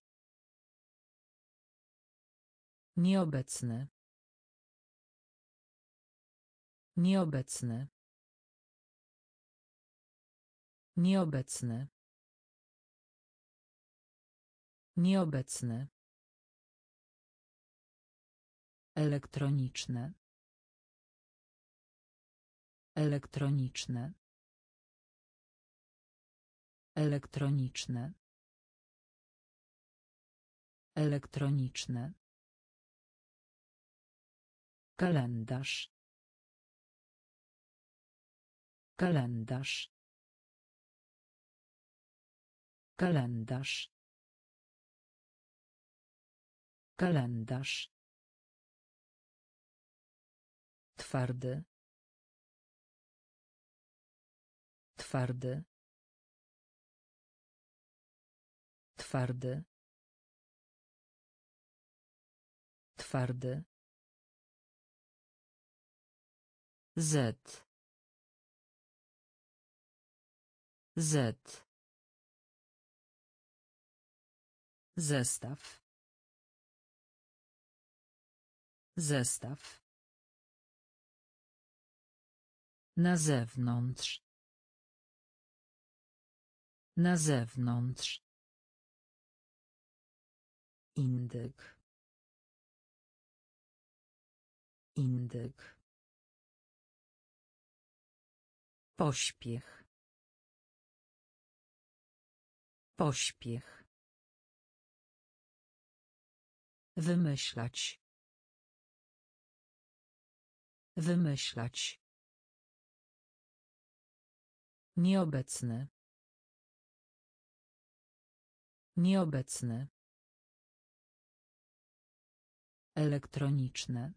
Nieobecny. Nieobecny. Nieobecny. Nieobecny. Elektroniczne. Elektroniczne. Elektroniczne. Elektroniczne. Kalendarz. Kalendarz. Kalendarz. Kalendarz. Twardy. Twardy. Twardy. Twardy. Z. Z. Zestaw. Zestaw. Na zewnątrz. Na zewnątrz. Indyk. Indyk. Pośpiech. Pośpiech. Wymyślać. Wymyślać. Nieobecny. Nieobecny. Elektroniczne.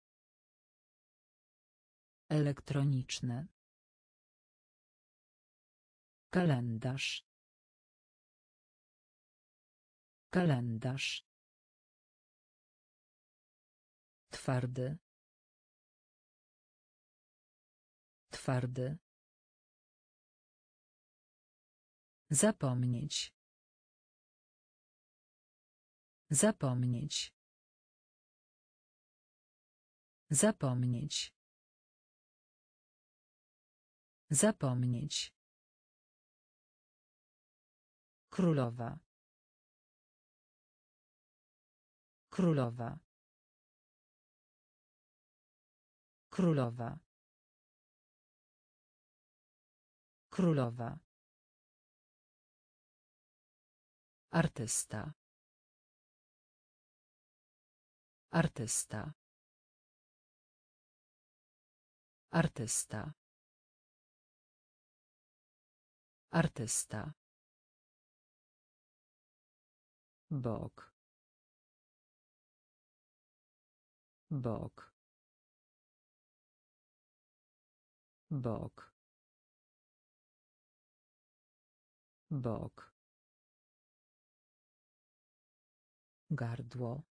Elektroniczne. Kalendarz. Kalendarz. Twardy. Twardy. Zapomnieć. Zapomnieć. Zapomnieć. Zapomnieć. Królowa. Królowa. Królowa. Królowa. Artysta. Artysta. Artysta. Artysta. Bok. Bok. Bok. Bok. Gardło.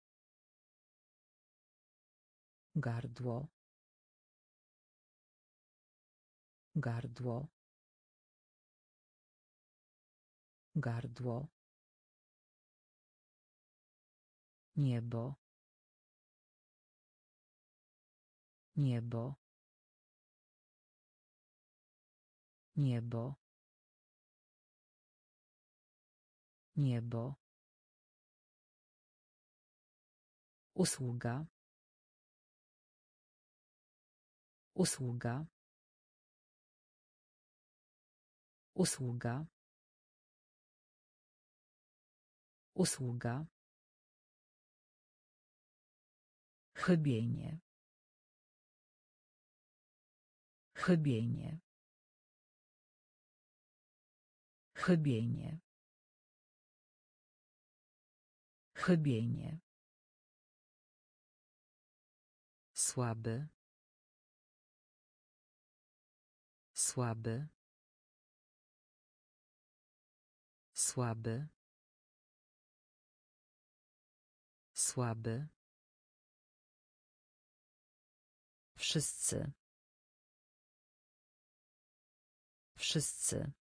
Gardło. Gardło. Gardło. Niebo. Niebo. Niebo. Niebo. Usługa. Usługa. Usługa. Usługa. Chybienie. Chybienie. Chybienie. Chybienie. Słaby. Słaby. Słaby. Słaby. Wszyscy. Wszyscy.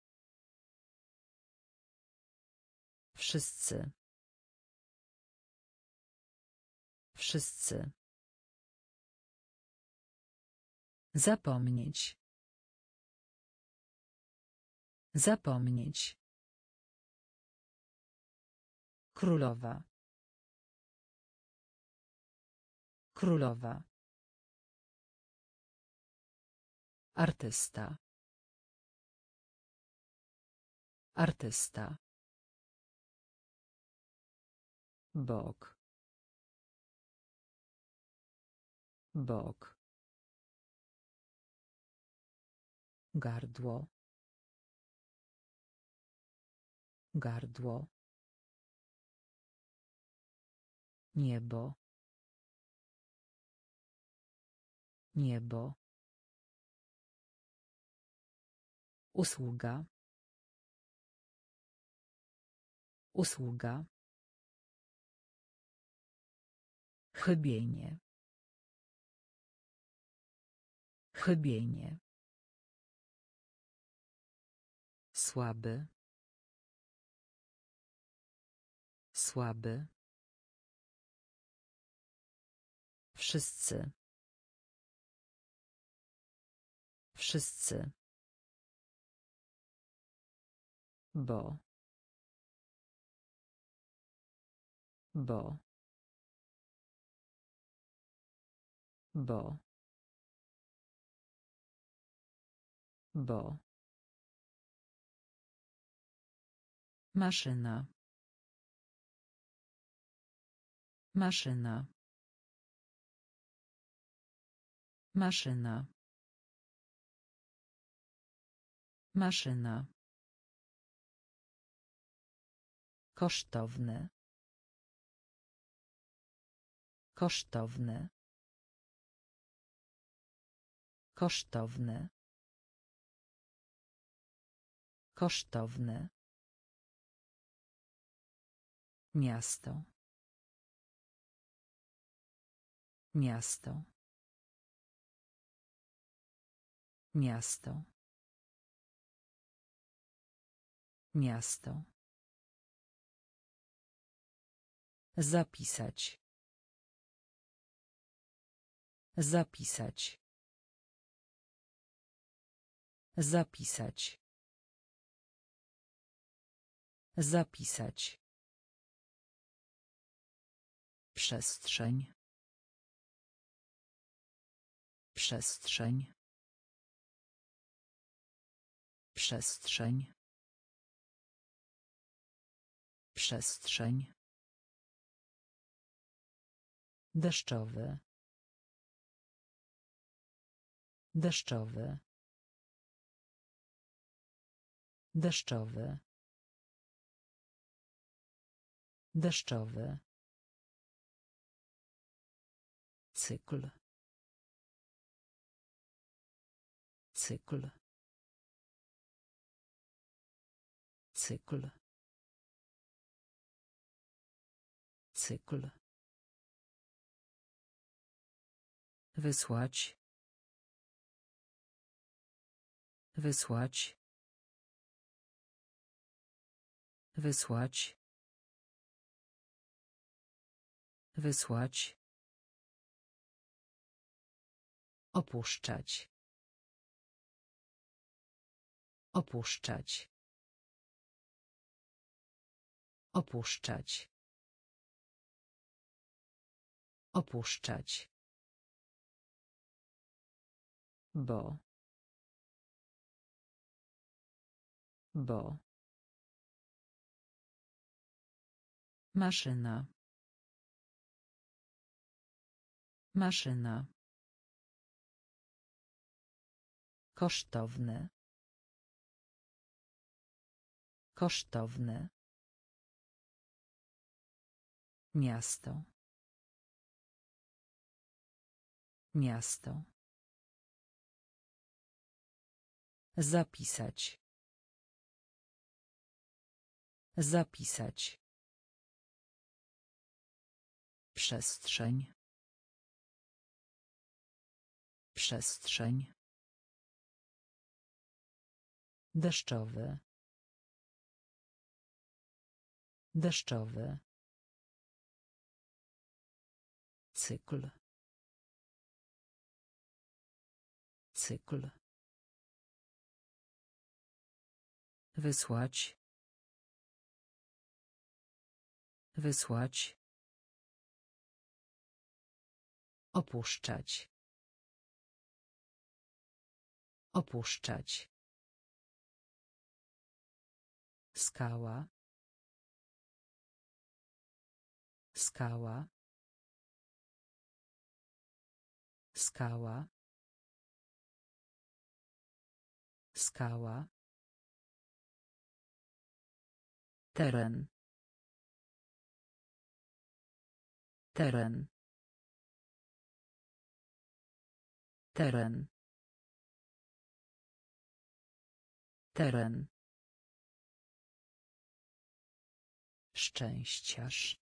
Wszyscy. Wszyscy. Zapomnieć. Zapomnieć. Królowa. Królowa. Artysta. Artysta. bok, bok, gardło, gardło, niebo, niebo, usługa, usługa, chybienie, chybienie, słaby, słaby, wszyscy, wszyscy, bo, bo, bo, bo, maszyna, maszyna, maszyna, maszyna, kosztowne, kosztowne, kosztowne, kosztowne, miasto, miasto, miasto, miasto, zapisać, zapisać, zapisać, zapisać, przestrzeń, przestrzeń, przestrzeń, przestrzeń, deszczowy, deszczowy, deszczowy, deszczowy, cykl, cykl, cykl, cykl, wysłać, wysłać, wysłać, wysłać, opuszczać, opuszczać, opuszczać, opuszczać, bo, bo, maszyna, maszyna, kosztowne, kosztowne, miasto, miasto, zapisać, zapisać, przestrzeń, przestrzeń, deszczowy, deszczowy, cykl, cykl, wysłać, wysłać, opuszczać, opuszczać, skała, Skała. Skała. Skała. Teren. Teren. Teren. Teren. Szczęściarz.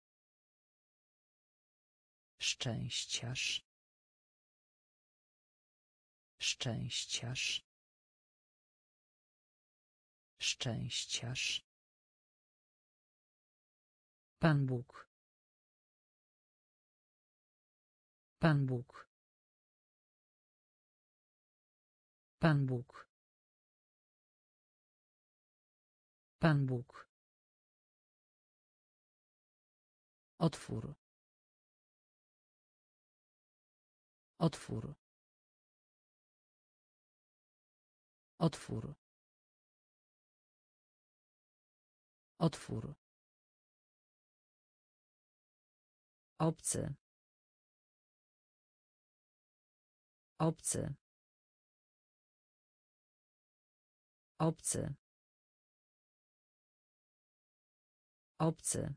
Szczęściarz. Szczęściarz. Szczęściarz. Pan Bóg. Pan Bóg. Pan Bóg. Pan Bóg. Otwór. Otwór. Otwór. Otwór. Obcy. Obcy. Obcy. Obcy.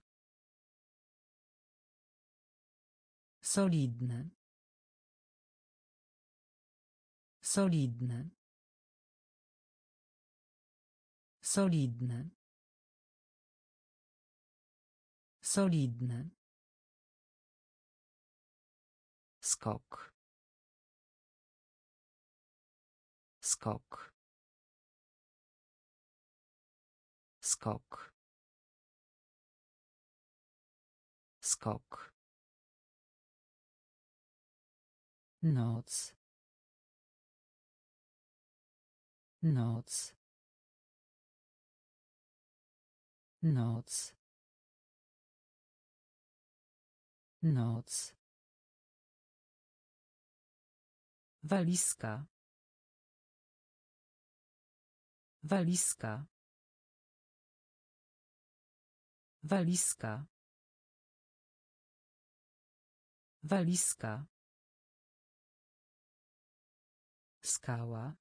Solidny. Solidny. Solidny. Solidny. Skok. Skok. Skok. Skok. Noc. Noc. Noc. Noc. Walizka. Walizka. Walizka. Walizka. Skała.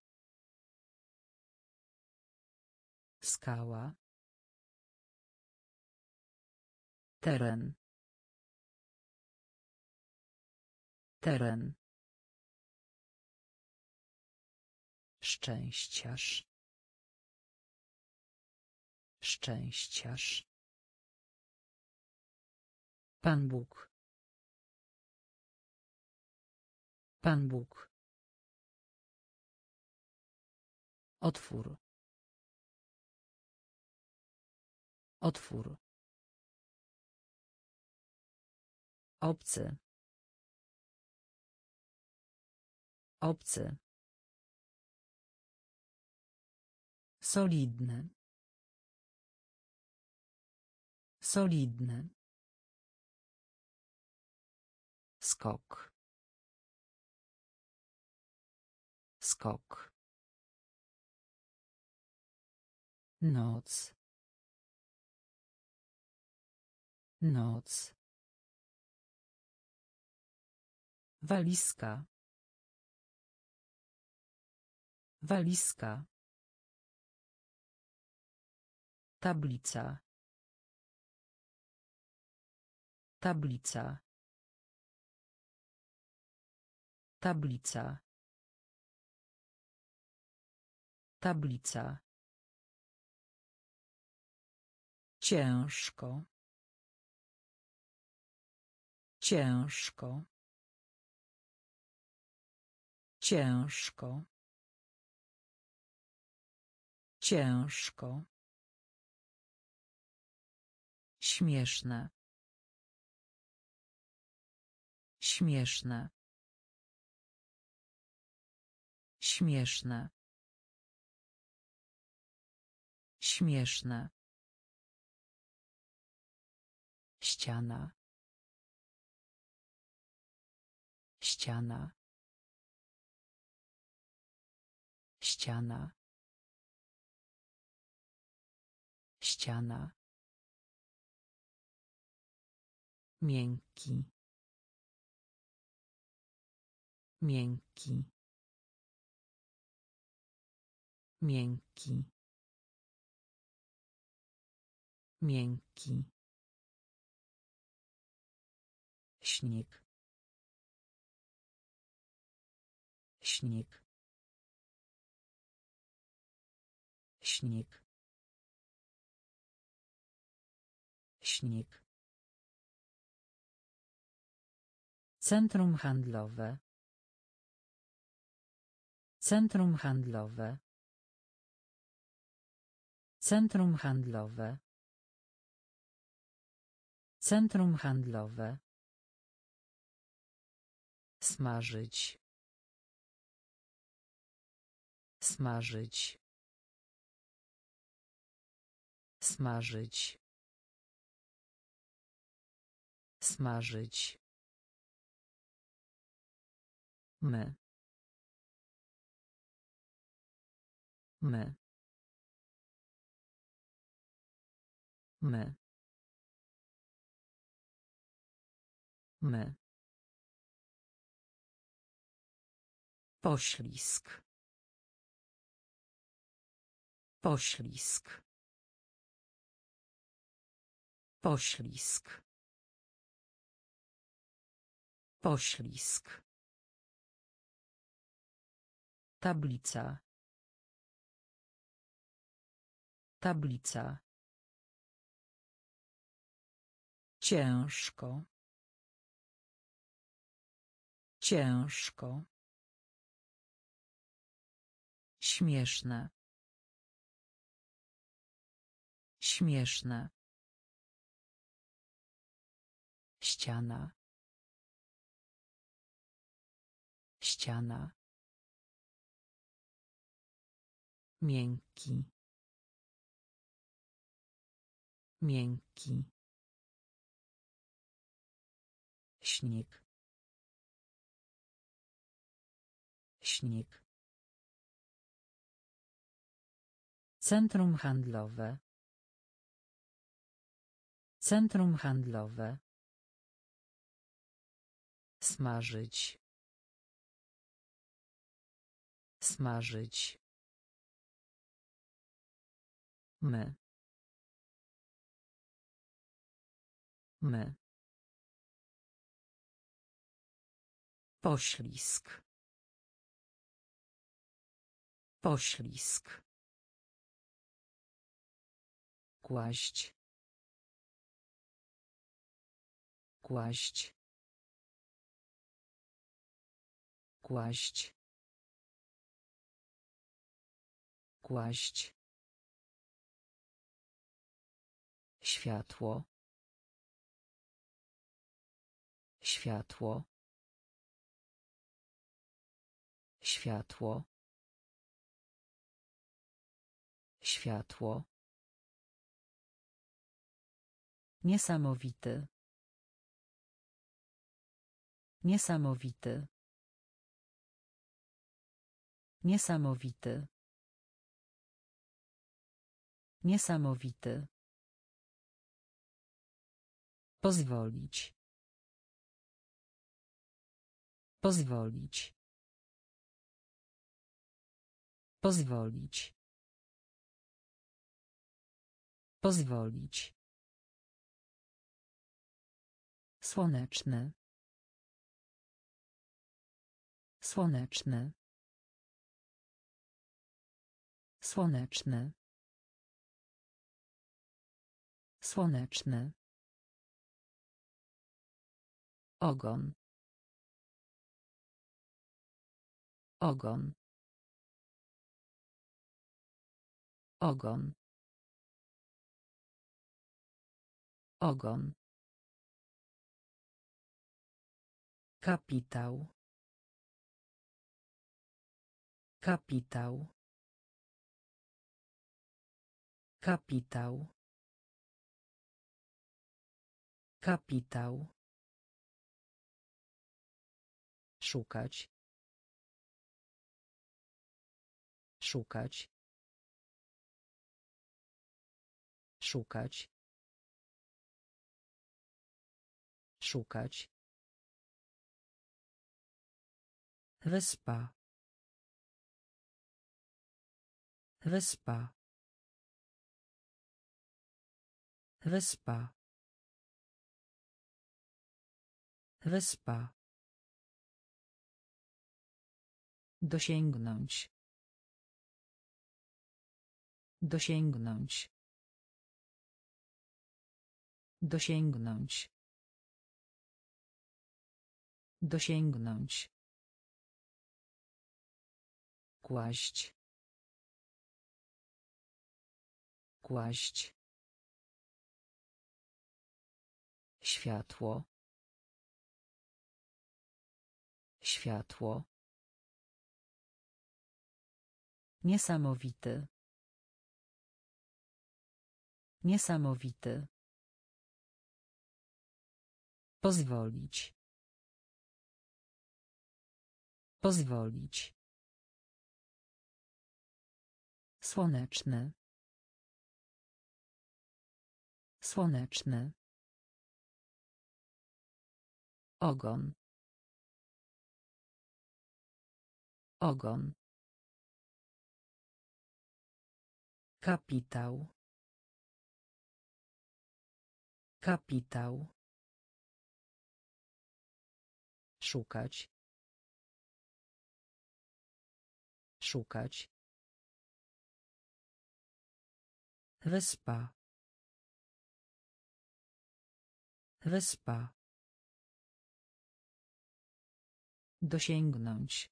Skała. Teren. Teren. Szczęściarz. Szczęściarz. Pan Bóg. Pan Bóg. Otwór. Otwór. Obcy. Obcy. Solidny. Solidny. Skok. Skok. Noc. Noc. Walizka. Walizka. Tablica. Tablica. Tablica. Tablica. Ciężko. Ciężko. Ciężko. Ciężko. Śmieszne. Śmieszne. Śmieszne. Śmieszne. Ściana. Ściana. Ściana. Ściana. Miękki. Miękki. Miękki. Miękki. Śnieg. Śnieg. Śnieg. Śnieg. Centrum handlowe. Centrum handlowe. Centrum handlowe. Centrum handlowe. Smażyć. Smażyć. Smażyć. Smażyć. My. My. My. My. Poślizg. Poślizg. Poślizg. Poślizg. Tablica. Tablica. Ciężko. Ciężko. Śmieszne. Śmieszne. Ściana. Ściana. Miękki. Miękki. Śnieg. Śnieg. Centrum handlowe. Centrum handlowe. Smażyć. Smażyć. My. My. Poślizg. Poślizg. Kłaść. Kłaść. Kłaść. Kłaść. Światło. Światło. Światło. Światło. Niesamowity. Niesamowity. Niesamowity. Niesamowity. Pozwolić. Pozwolić. Pozwolić. Pozwolić. Słoneczny. Słoneczny. Słoneczny. Słoneczny. Ogon. Ogon. Ogon. Ogon. Kapitał. Kapitał. Kapitał. Kapitał. Szukać. Szukać. Szukać. Szukać. Wyspa. Wyspa. Wyspa. Wyspa. Dosięgnąć. Dosięgnąć. Dosięgnąć. Dosięgnąć. Kłaść. Kłaść. Światło. Światło. Niesamowity. Niesamowity. Pozwolić. Pozwolić. Słoneczny. Słoneczny. Ogon. Ogon. Kapitał. Kapitał. Szukać. Szukać. Wyspa. Wyspa. Dosięgnąć.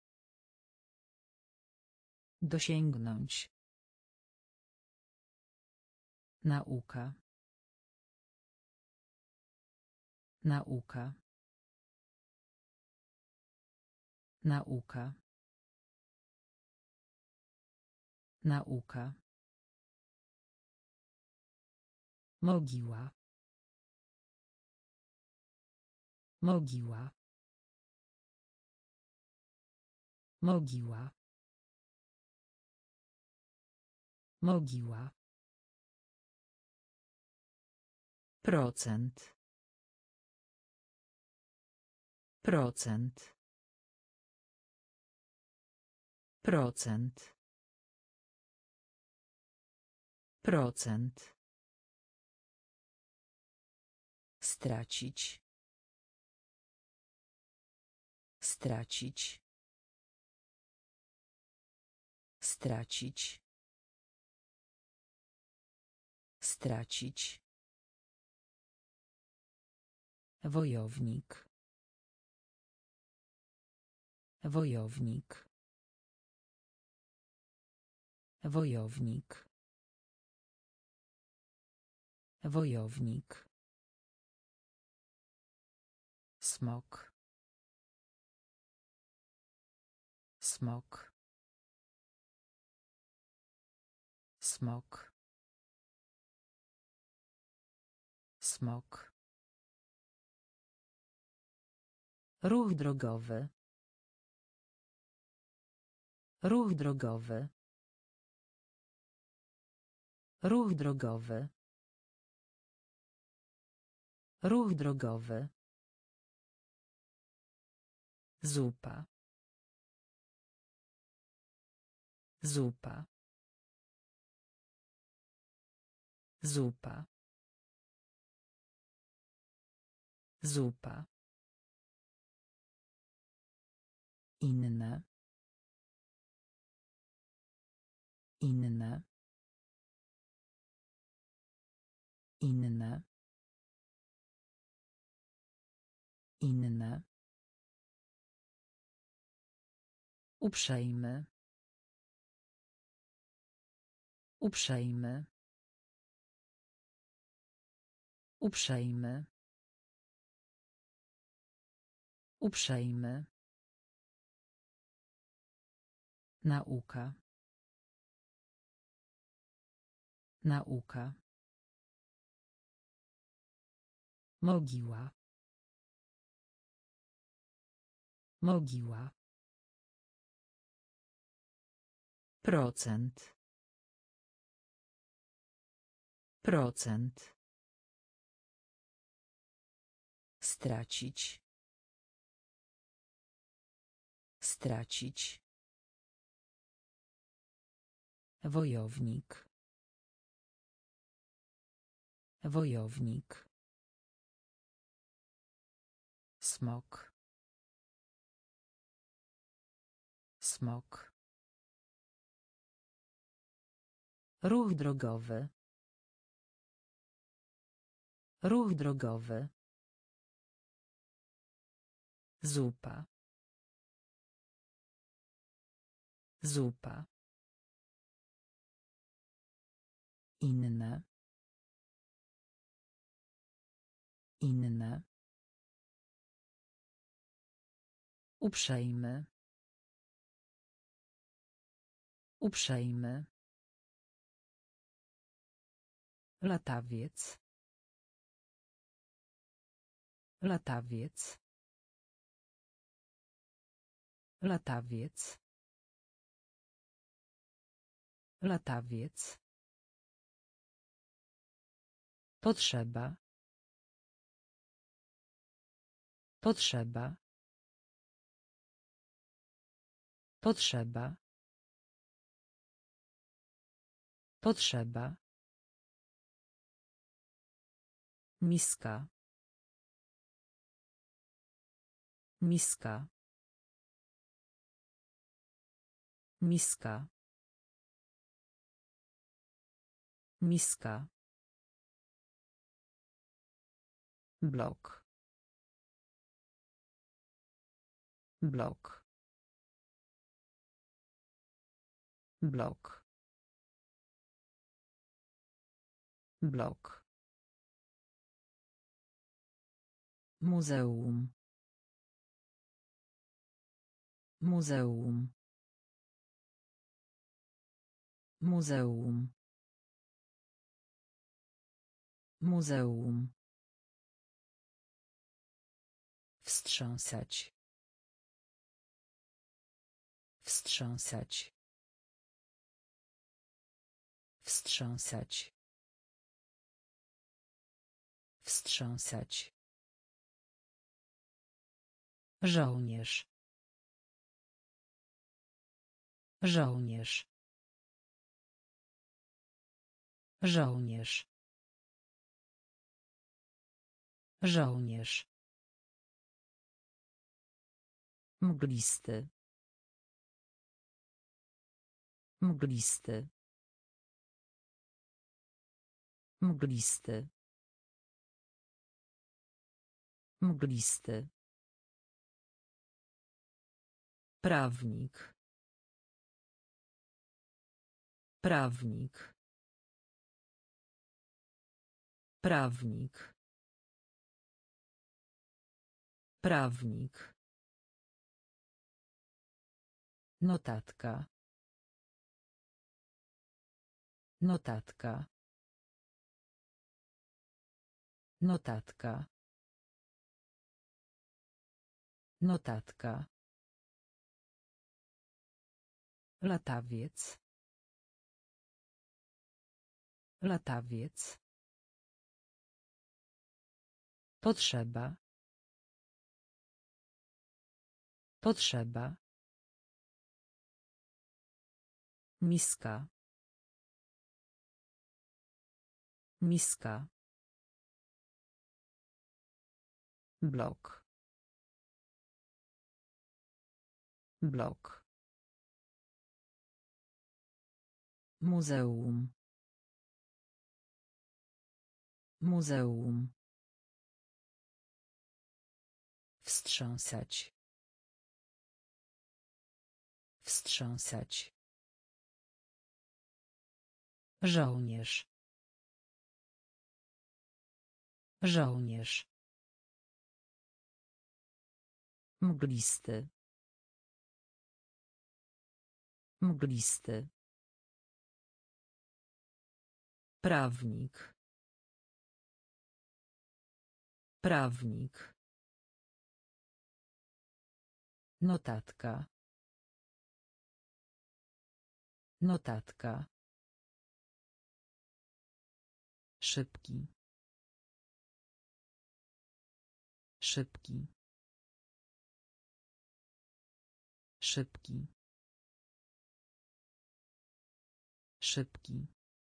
Dosięgnąć. Nauka. Nauka. Nauka. Nauka. Mogiła. Mogiła. Mogiła. Mogiła. Procent. Procent. Procent. Procent. Stracić. Stracić. Stracić. Stracić. Wojownik. Wojownik. Wojownik. Wojownik. Smok. Smok. Smok. Smok. Ruch drogowy. Ruch drogowy. Ruch drogowy. Ruch drogowy. Zupa. Zupa. Zupa. Zupa. Inne. Inne. Inne. Inne. Uprzejmy. Uprzejmy. Uprzejmy. Uprzejmy. Nauka. Nauka. Mogiła. Mogiła. Procent. Procent. Stracić. Stracić. Wojownik. Wojownik. Smok. Smok. Ruch drogowy. Ruch drogowy. Zupa. Zupa. Inne. Inne. Uprzejmy. Uprzejmy. Latawiec. Latawiec. Latawiec. Latawiec. Potrzeba. Potrzeba. Potrzeba. Potrzeba. Miska. Miska. Miska. Miska. Blok. Blok. Blok. Blok. Muzeum. Muzeum. Muzeum. Muzeum. Wstrząsać. Wstrząsać. Wstrząsać. Wstrząsać. Żołnierz. Żołnierz. Żołnierz. Żołnierz. Mglisty. Mglisty. Mglisty. Mglisty. Prawnik. Prawnik. Prawnik. Prawnik. Notatka. Notatka. Notatka. Notatka. Latawiec. Latawiec. Potrzeba. Potrzeba. Miska. Miska. Blok. Blok. Muzeum. Muzeum. Wstrząsać. Wstrząsać. Żołnierz. Żołnierz. Mglisty. Mglisty. Prawnik. Prawnik. Notatka. Notatka. Szybki. Szybki. Szybki. Szybki.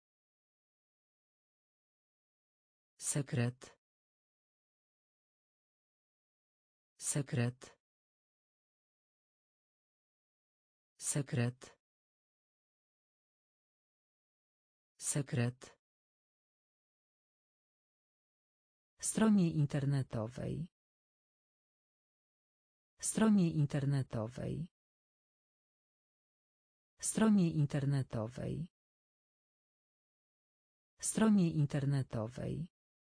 Sekret. Sekret. Sekret. Sekret. Stronie internetowej. Stronie internetowej. Stronie internetowej. Stronie internetowej.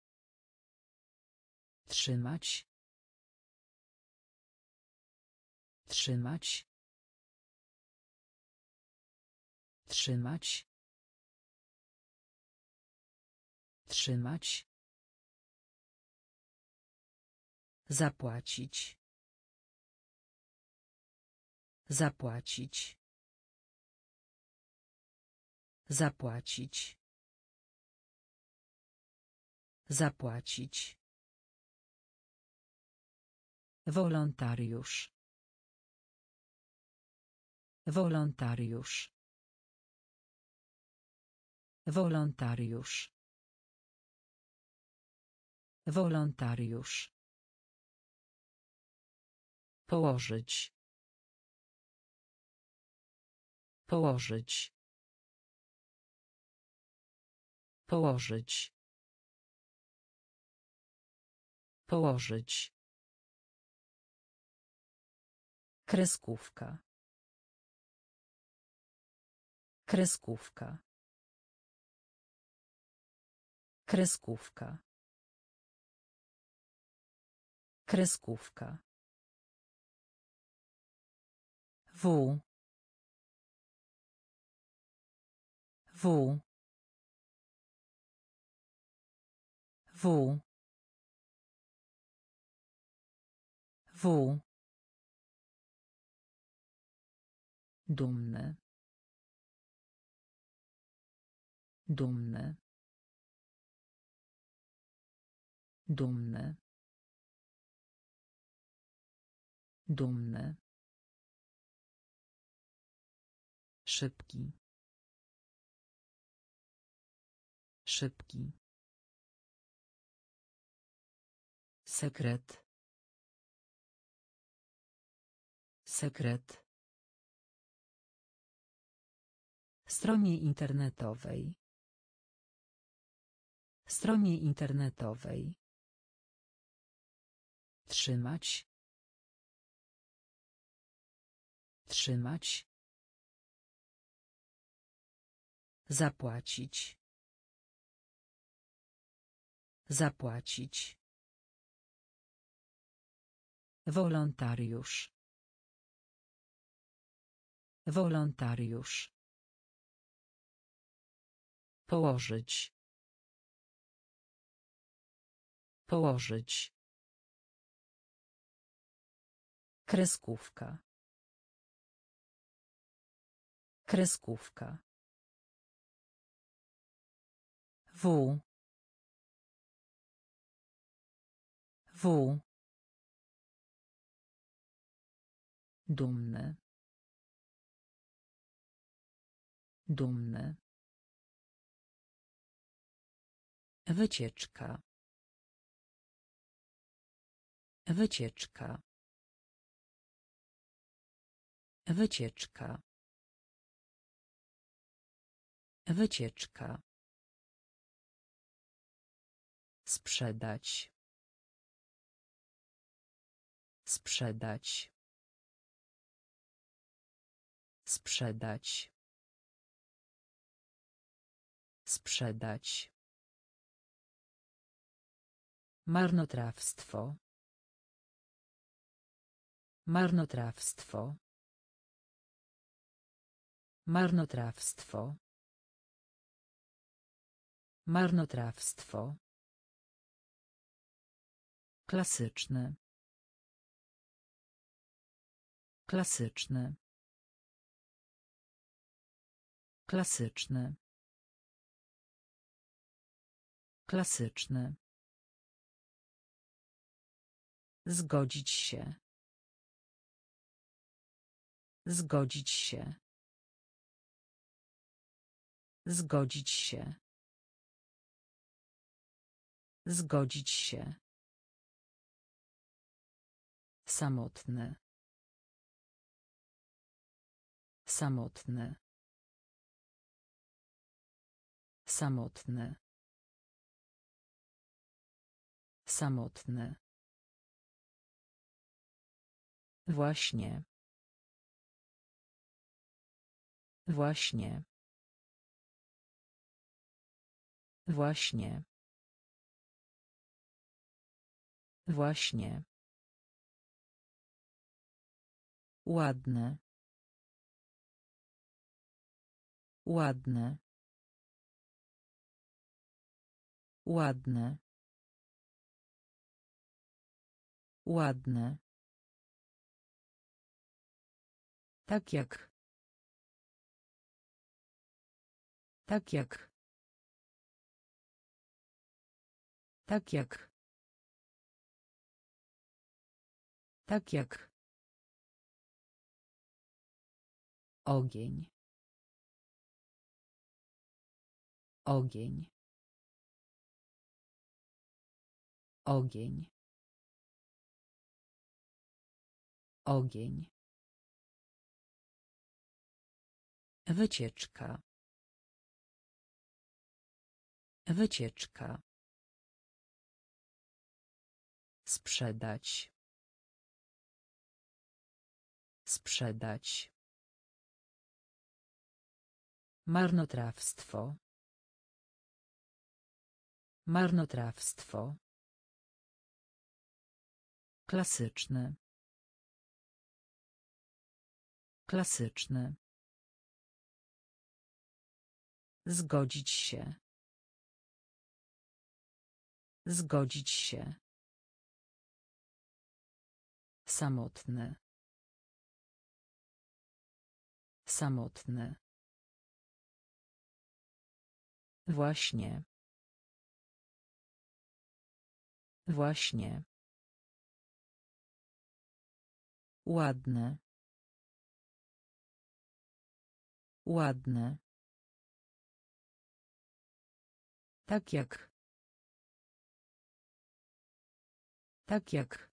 Trzymać. Trzymać. Trzymać. Trzymać. Zapłacić. Zapłacić. Zapłacić. Zapłacić. Wolontariusz. Wolontariusz. Wolontariusz. Wolontariusz. Położyć. Położyć. Położyć. Położyć. Kreskówka. Kreskówka. Kreskówka. Kreskówka. W. W. W. W. Dumny. Dumny. Dumny. Dumny. Szybki. Szybki. Sekret. Sekret. Stronie internetowej. Stronie internetowej. Trzymać. Trzymać. Zapłacić. Zapłacić. Wolontariusz. Wolontariusz. Położyć. Położyć. Kreskówka. Kreskówka. W. W. Dumny. Dumny. Wycieczka. Wycieczka. Wycieczka. Wycieczka. Sprzedać. Sprzedać. Sprzedać. Sprzedać. Marnotrawstwo. Marnotrawstwo. Marnotrawstwo. Marnotrawstwo. Klasyczny. Klasyczny. Klasyczny. Klasyczny. Zgodzić się. Zgodzić się. Zgodzić się. Zgodzić się. Samotny. Samotny. Samotny. Samotny. Właśnie. Właśnie. Właśnie. Właśnie. Ładne. Ładne. Ładne. Ładne. Tak jak. Tak jak. Tak jak. Tak jak. Ogień. Ogień. Ogień. Ogień. Wycieczka. Wycieczka. Sprzedać. Sprzedać. Marnotrawstwo. Marnotrawstwo. Klasyczny. Klasyczny. Zgodzić się. Zgodzić się. Samotny. Samotny. Właśnie. Właśnie. Ładne. Ładne. Tak jak. Tak jak.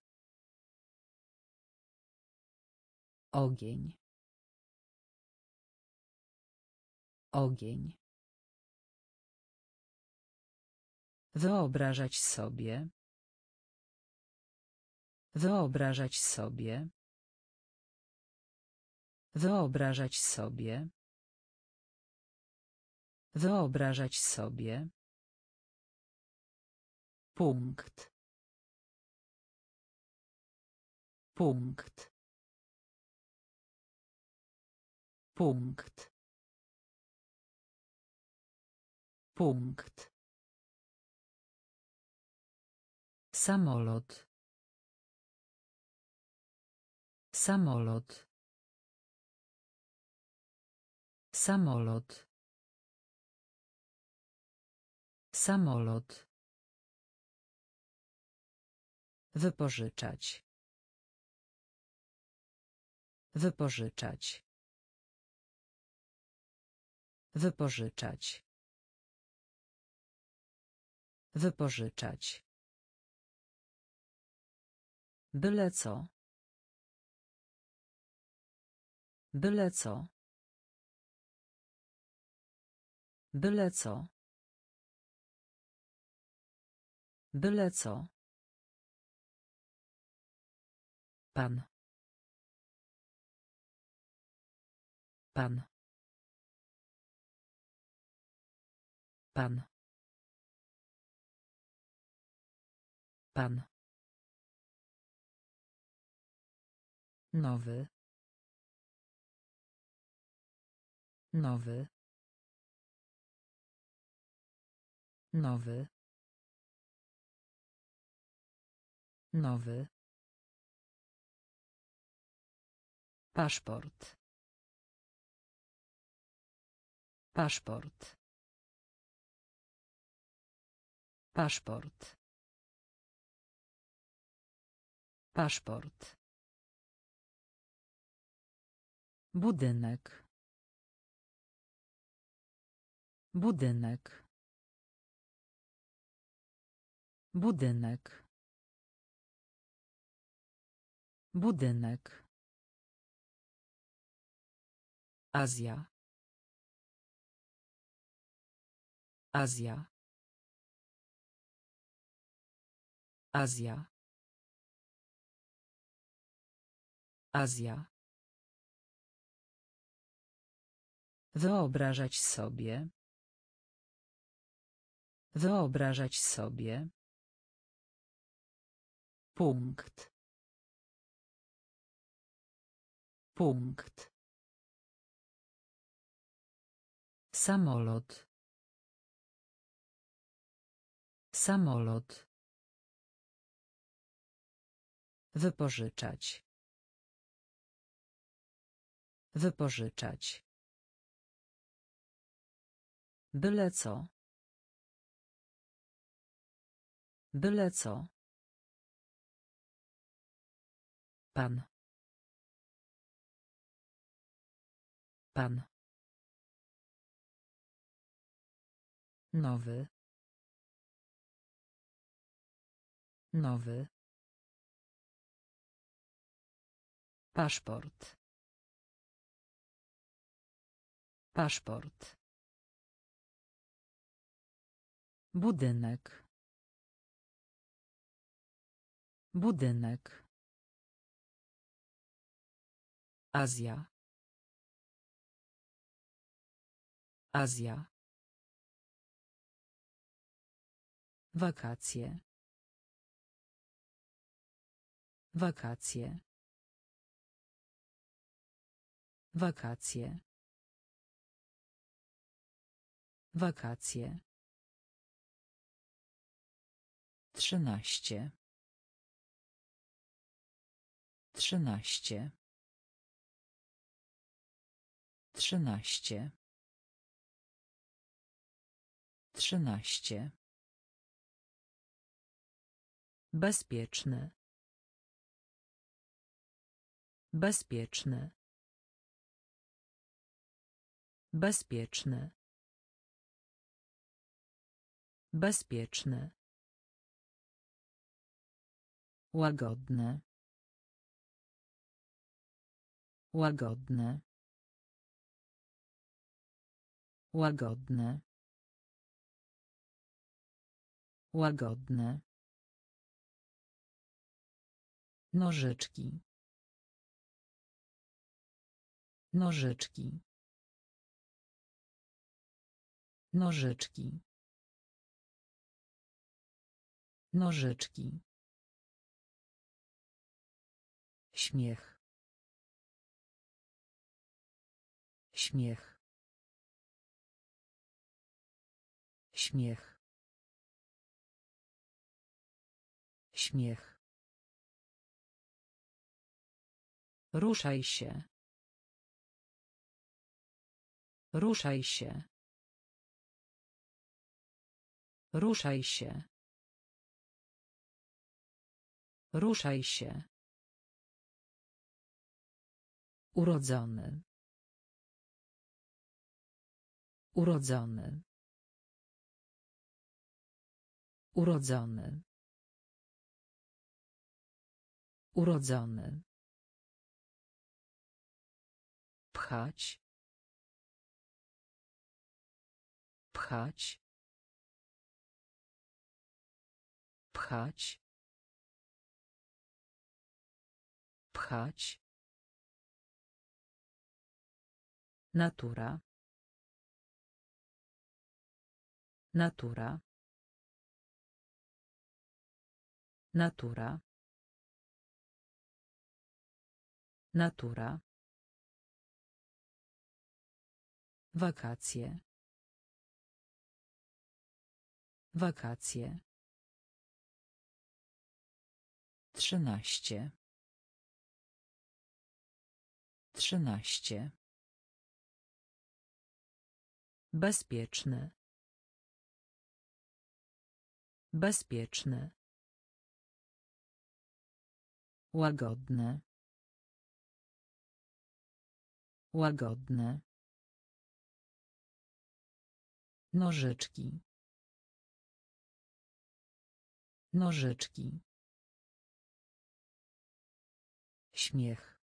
Ogień. Ogień. Wyobrażać sobie. Wyobrażać sobie. Wyobrażać sobie. Wyobrażać sobie. Punkt. Punkt. Punkt. Punkt. Samolot. Samolot. Samolot. Samolot. Wypożyczać. Wypożyczać. Wypożyczać. Wypożyczać. Byle co. Byle co. Byle co. Byle co. Pan. Pan. Pan. Pan. Nowy. Nowy. Nowy. Nowy. Paszport. Paszport. Paszport. Paszport. Budynek. Budynek. Budynek. Budynek. Azja. Azja. Azja. Azja. Wyobrażać sobie. Wyobrażać sobie. Punkt. Punkt. Samolot. Samolot. Wypożyczać. Wypożyczać. Byle co. Byle co. Pan. Pan. Nowy. Nowy. Paszport. Paszport. Budynek. Budynek. Azja. Azja. Wakacje. Wakacje. Wakacje. Wakacje. Trzynaście. Trzynaście. Trzynaście. Trzynaście. Bezpieczny. Bezpieczny. Bezpieczny. Bezpieczny. Łagodne. Łagodne. Łagodne. Łagodne. Nożyczki. Nożyczki. Nożyczki. Nożyczki. Śmiech. Śmiech. Śmiech. Śmiech. Ruszaj się. Ruszaj się. Ruszaj się. Ruszaj się. Urodzony. Urodzony. Urodzony. Urodzony. Pchać. Pchać. Pchać. Pchać. Natura. Natura. Natura. Natura. Wakacje. Wakacje. Trzynaście. Trzynaście. Bezpieczny. Bezpieczny. Łagodne. Łagodne. Nożyczki. Nożyczki. Śmiech.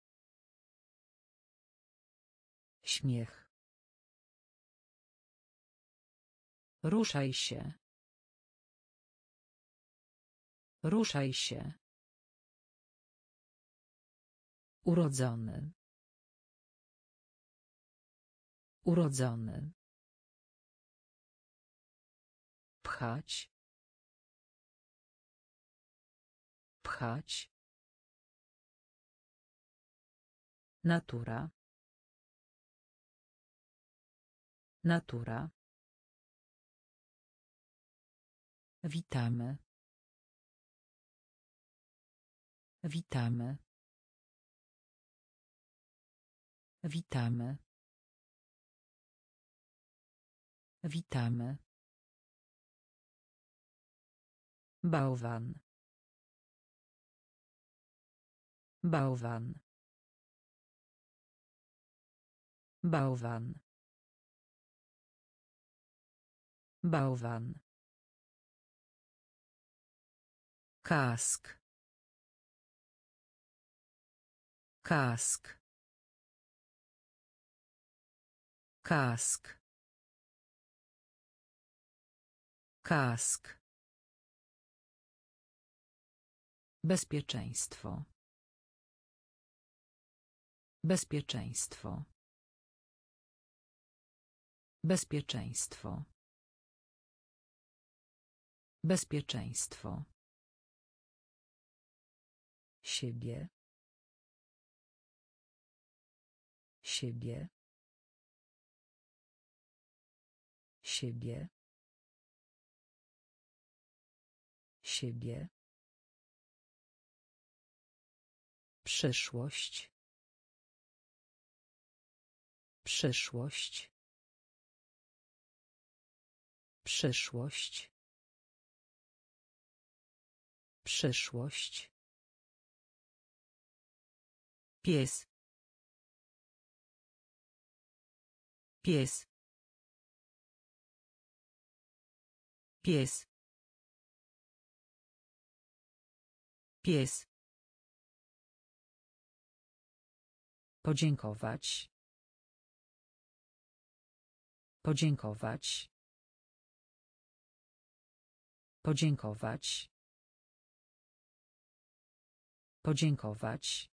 Śmiech. Ruszaj się. Ruszaj się. Urodzony. Urodzony. Pchać. Pchać. Natura. Natura. Witamy. Witamy. Witamy. Witamy. Bałwan. Bałwan. Bałwan. Bałwan. Kask. Kask. Kask. Kask. Bezpieczeństwo. Bezpieczeństwo. Bezpieczeństwo. Bezpieczeństwo. Siebie. Siebie. Siebie. Siebie. Przyszłość. Przyszłość. Przyszłość. Przyszłość. Pies. Pies. Pies. Pies. Podziękować. Podziękować. Podziękować. Podziękować.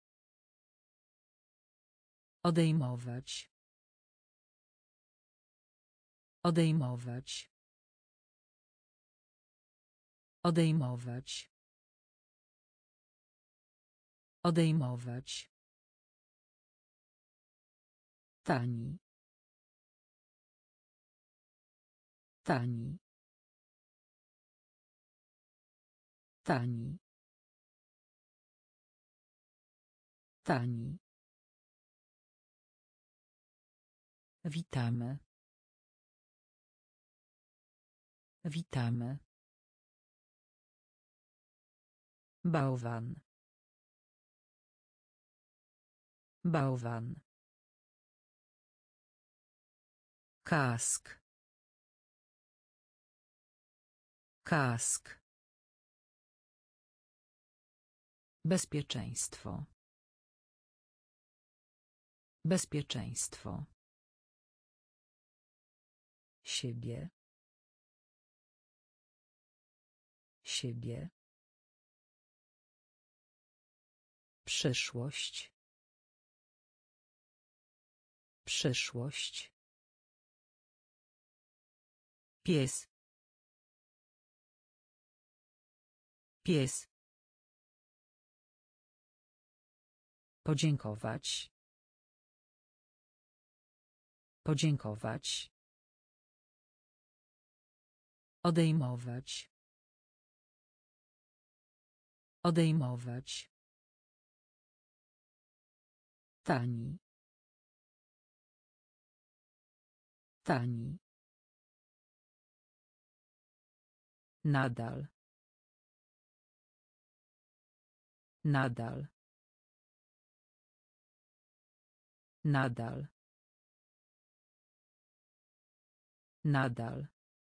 Odejmować. Odejmować. Odejmować. Odejmować. Tani. Tani. Tani. Tani. Witamy. Witamy. Bałwan. Bałwan. Kask. Kask. Bezpieczeństwo. Bezpieczeństwo. Siebie. Siebie. Przyszłość. Przyszłość. Pies. Pies. Podziękować. Podziękować. Odejmować. Odejmować. Tani. Tani. Nadal. Nadal. Nadal. Nadal.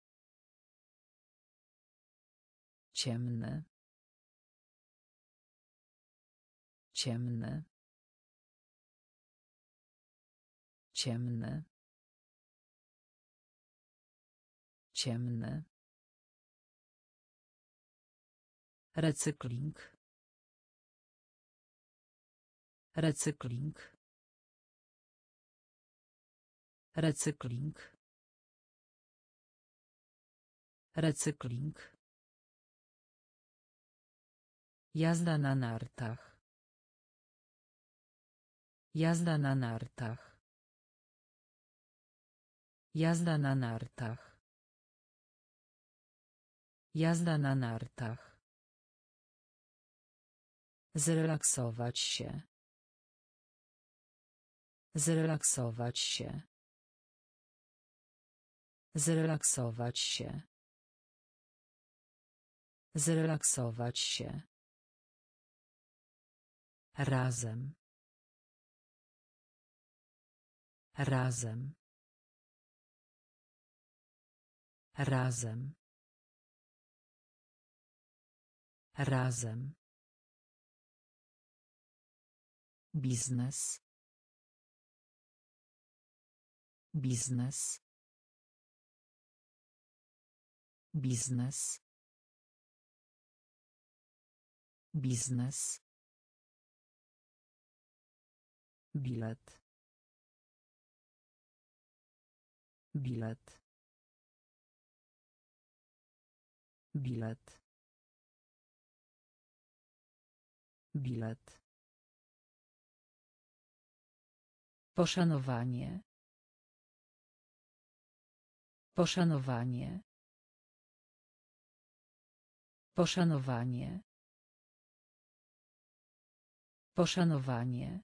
Ciemny. Ciemny. Ciemny. Ciemny. Recykling. Recykling. Recykling. Recykling. Jazda na nartach. Jazda na nartach. Jazda na nartach. Jazda na nartach. Zrelaksować się. Zrelaksować się. Zrelaksować się. Zrelaksować się. Razem. Razem. Razem. Razem. Biznes. Biznes. Biznes. Biznes. Bilet. Bilet. Bilet. Bilet. Poszanowanie. Poszanowanie. Poszanowanie. Poszanowanie.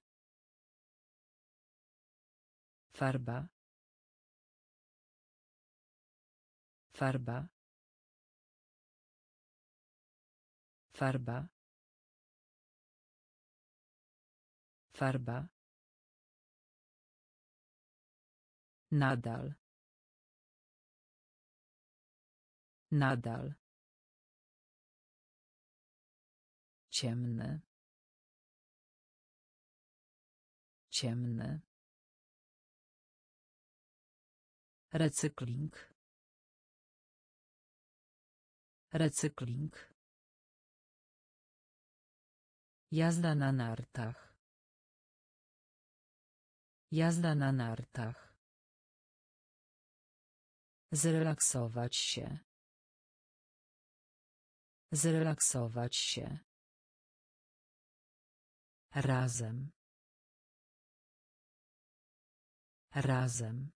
Farba. Farba. Farba. Farba. Nadal. Nadal. Ciemny. Ciemny. Recykling. Recykling. Jazda na nartach. Jazda na nartach. Zrelaksować się. Zrelaksować się. Razem. Razem.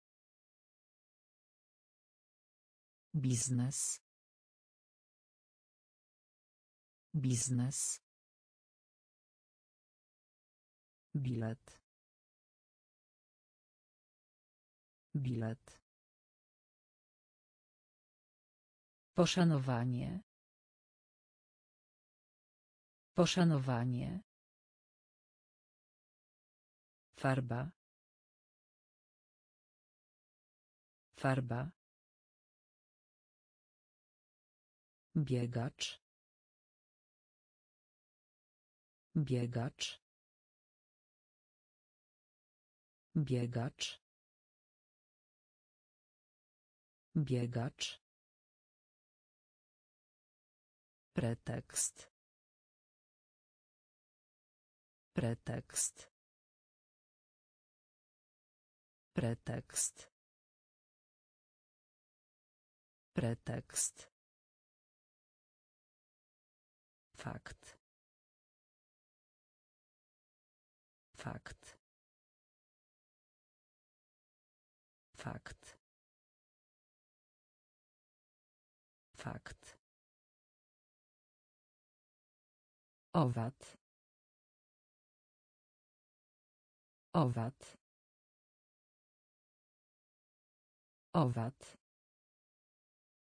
Biznes. Biznes. Bilet. Bilet. Poszanowanie. Poszanowanie. Farba. Farba. Biegacz. Biegacz. Biegacz. Biegacz. Pretekst. Pretekst. Pretekst. Pretekst. Fakt. Fakt. Fakt. Fakt. Owad. Owad. Owad.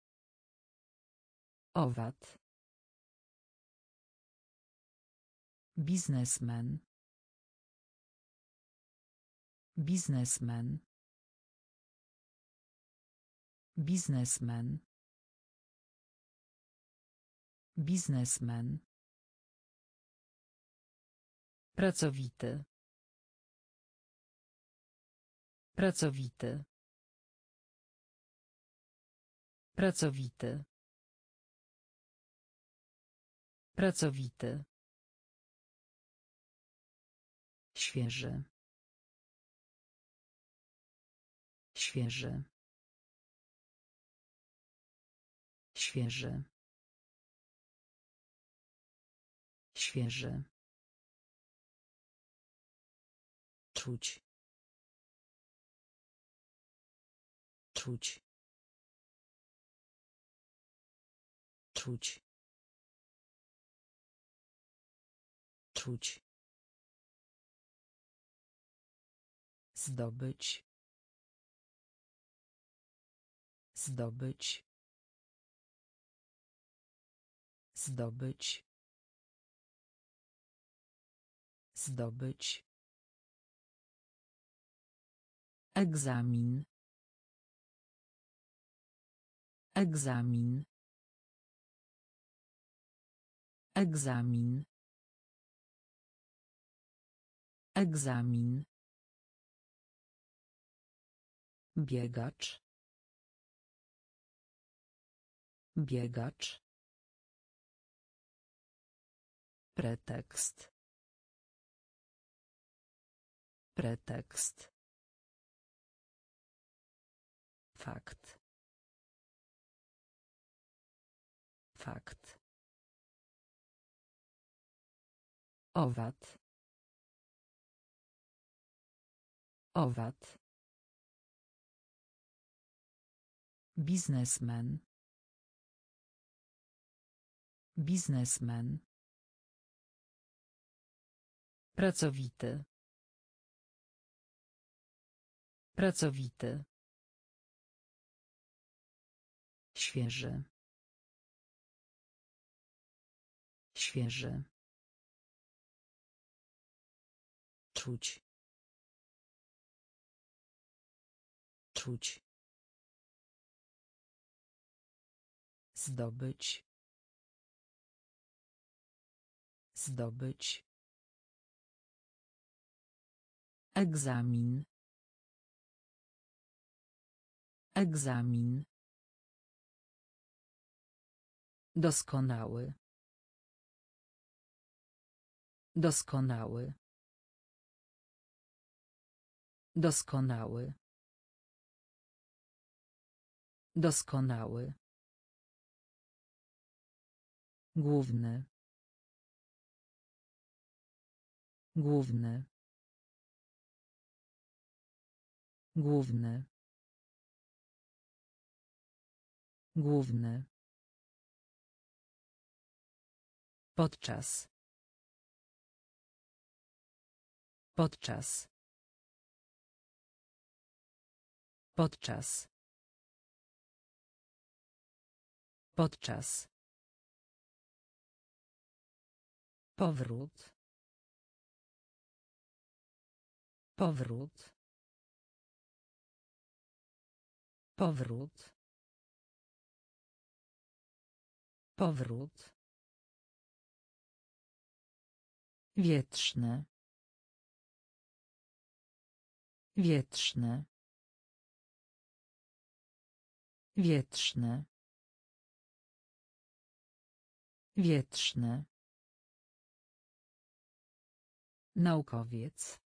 Owad. Biznesmen. Biznesmen. Biznesmen. Biznesmen. Pracowity. Pracowity. Pracowity. Pracowity. Świeży. Świeży. Świeży. Świeży. Czuć. Czuć. Czuć. Czuć. Zdobyć. Zdobyć. Zdobyć. Zdobyć. Egzamin. Egzamin. Egzamin. Egzamin. Biegacz. Biegacz. Pretekst. Pretekst. Fakt. Fakt. Owad. Owad. Biznesmen. Biznesmen. Pracowity. Pracowity. Świeży. Świeży. Czuć. Czuć. Zdobyć. Zdobyć. Egzamin. Egzamin. Doskonały. Doskonały. Doskonały. Doskonały. Główny. Główny. Główny. Główny. Podczas. Podczas. Podczas. Podczas. Powrót. Powrót. Powrót. Powrót. Wietrzny. Wietrzny. Wietrzny. Wietrzny. Naukowiec.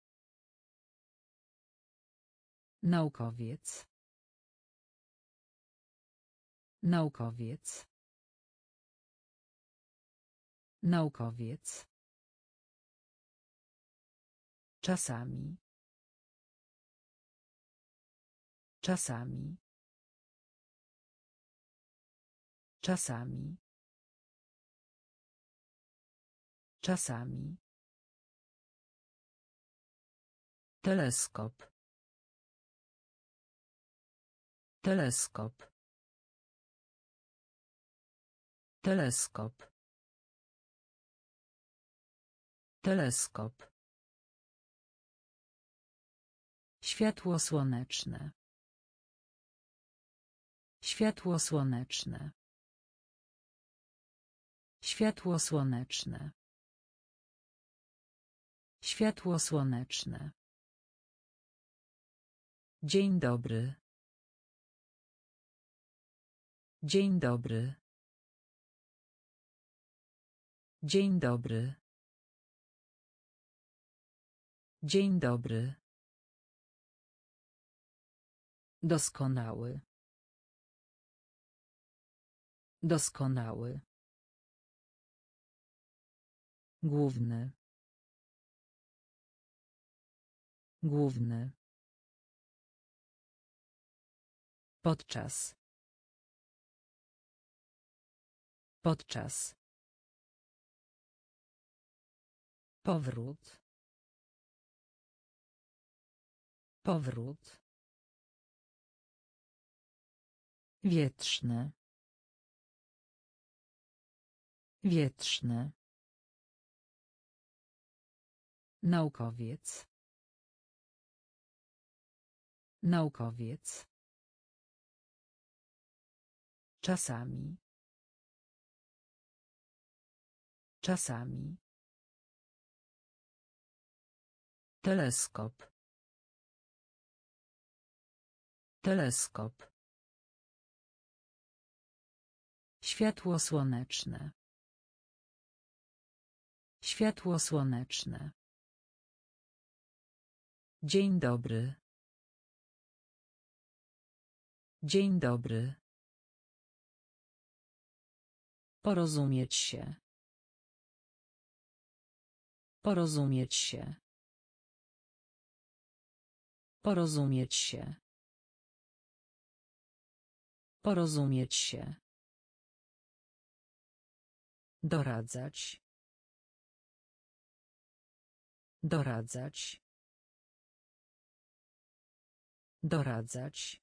Naukowiec. Naukowiec. Naukowiec. Czasami. Czasami. Czasami. Czasami. Teleskop. Teleskop. Teleskop. Teleskop. Światło słoneczne. Światło słoneczne. Światło słoneczne. Światło słoneczne. Dzień dobry. Dzień dobry. Dzień dobry. Dzień dobry. Doskonały. Doskonały. Główny. Główny. Podczas. Podczas. Powrót. Powrót. Wietrzny. Wietrzny. Naukowiec. Naukowiec. Czasami. Czasami. Teleskop. Teleskop. Światło słoneczne. Światło słoneczne. Dzień dobry. Dzień dobry. Porozumieć się. Porozumieć się. Porozumieć się. Porozumieć się. Doradzać. Doradzać. Doradzać.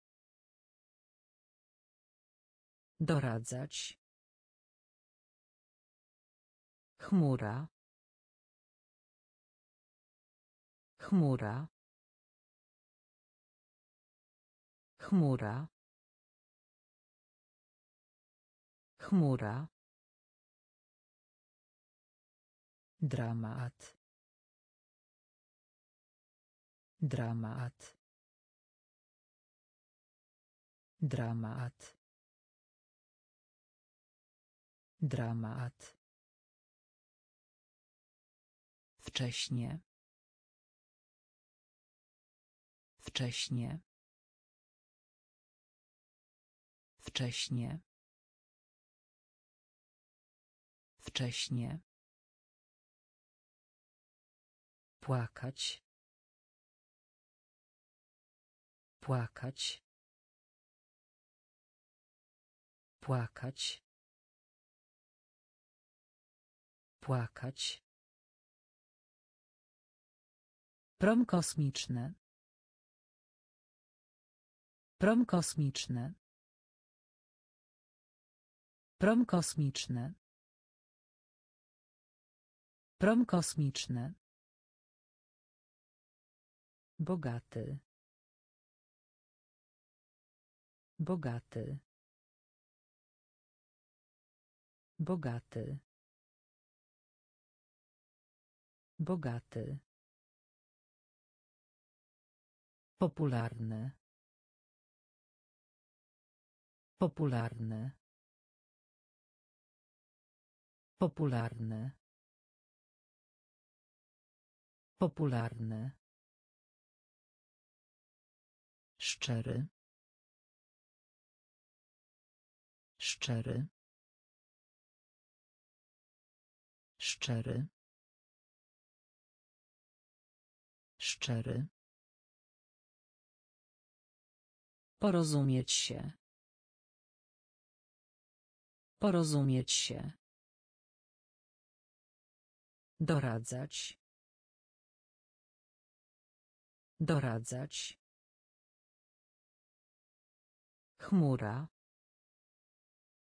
Doradzać. Chmura. Chmura. Chmura. Chmura. Dramat. Dramat. Dramat. Dramat. Wcześnie. Wcześnie. Wcześnie. Wcześnie. Płakać. Płakać. Płakać. Płakać. Prom kosmiczny. Prom kosmiczny. Prom kosmiczny. Prom kosmiczny. Bogaty. Bogaty. Bogaty. Bogaty. Popularny. Popularny. Popularny. Popularny. Szczery. Szczery. Szczery. Szczery. Porozumieć się. Porozumieć się. Doradzać. Doradzać. Chmura.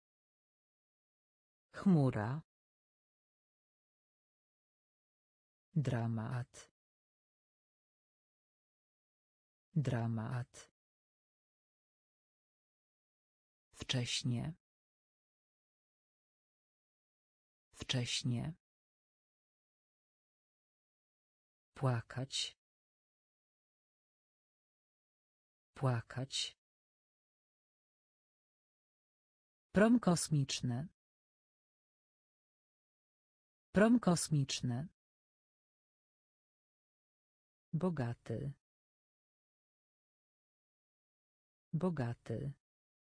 Chmura. Dramat. Dramat. Wcześnie. Wcześnie. Płakać. Płakać. Prom kosmiczny. Prom kosmiczny. Bogaty. Bogaty.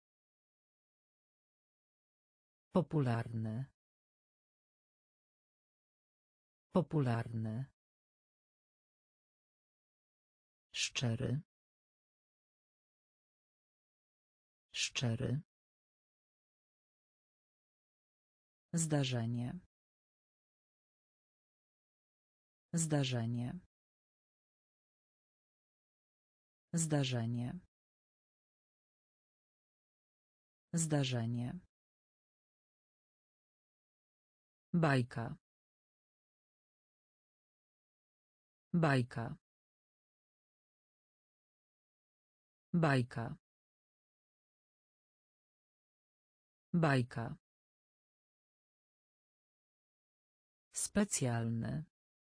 Popularny. Popularny. Szczery. Szczery. Zdarzenie. Zdarzenie. Zdarzenie. Zdarzenie. Bajka. Bajka. Bajka. Bajka. Specjalny.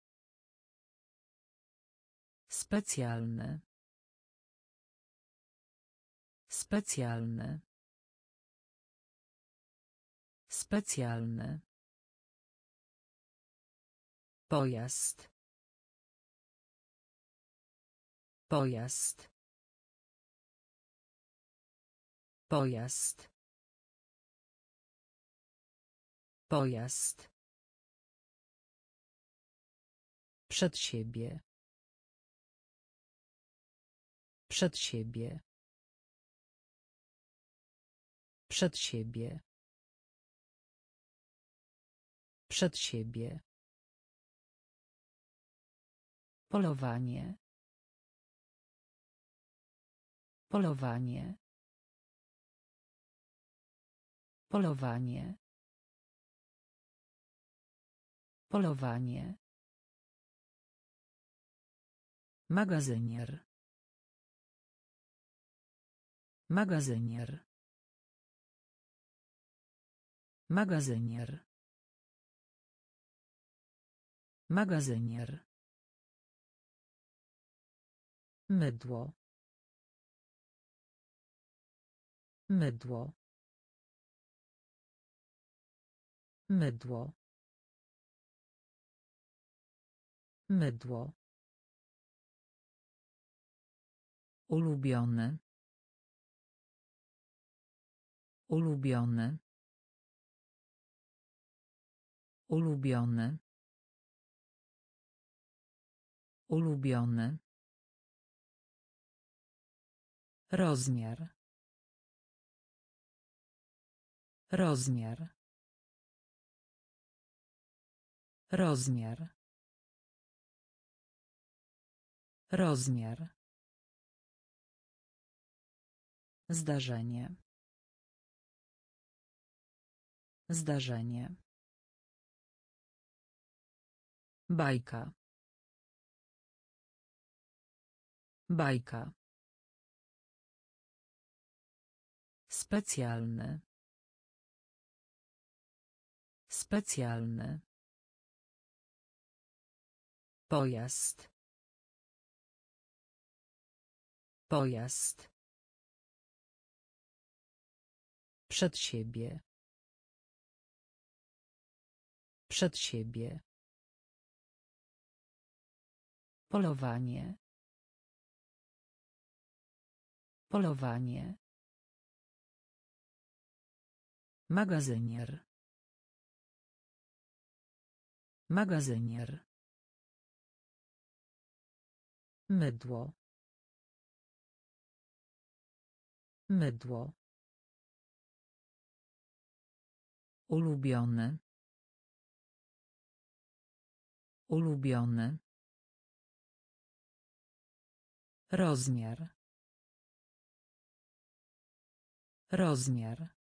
Specjalny. Specjalny. Specjalny. Pojazd. Pojazd. Pojazd. Pojazd. Przed siebie. Przed siebie. Przed siebie. Przed siebie. Polowanie. Polowanie. Polowanie. Polowanie. Magazynier. Magazynier. Magazynier. Magazynier. Mydło. Mydło. Mydło. Mydło. Ulubiony. Ulubiony. Ulubiony. Ulubiony. Rozmiar. Rozmiar. Rozmiar. Rozmiar. Zdarzenie. Zdarzenie. Bajka. Bajka. Specjalny. Specjalny. Pojazd. Pojazd. Przed siebie. Przed siebie. Polowanie. Polowanie. Magazynier. Magazynier. Mydło. Mydło. Ulubiony. Ulubiony. Rozmiar. Rozmiar.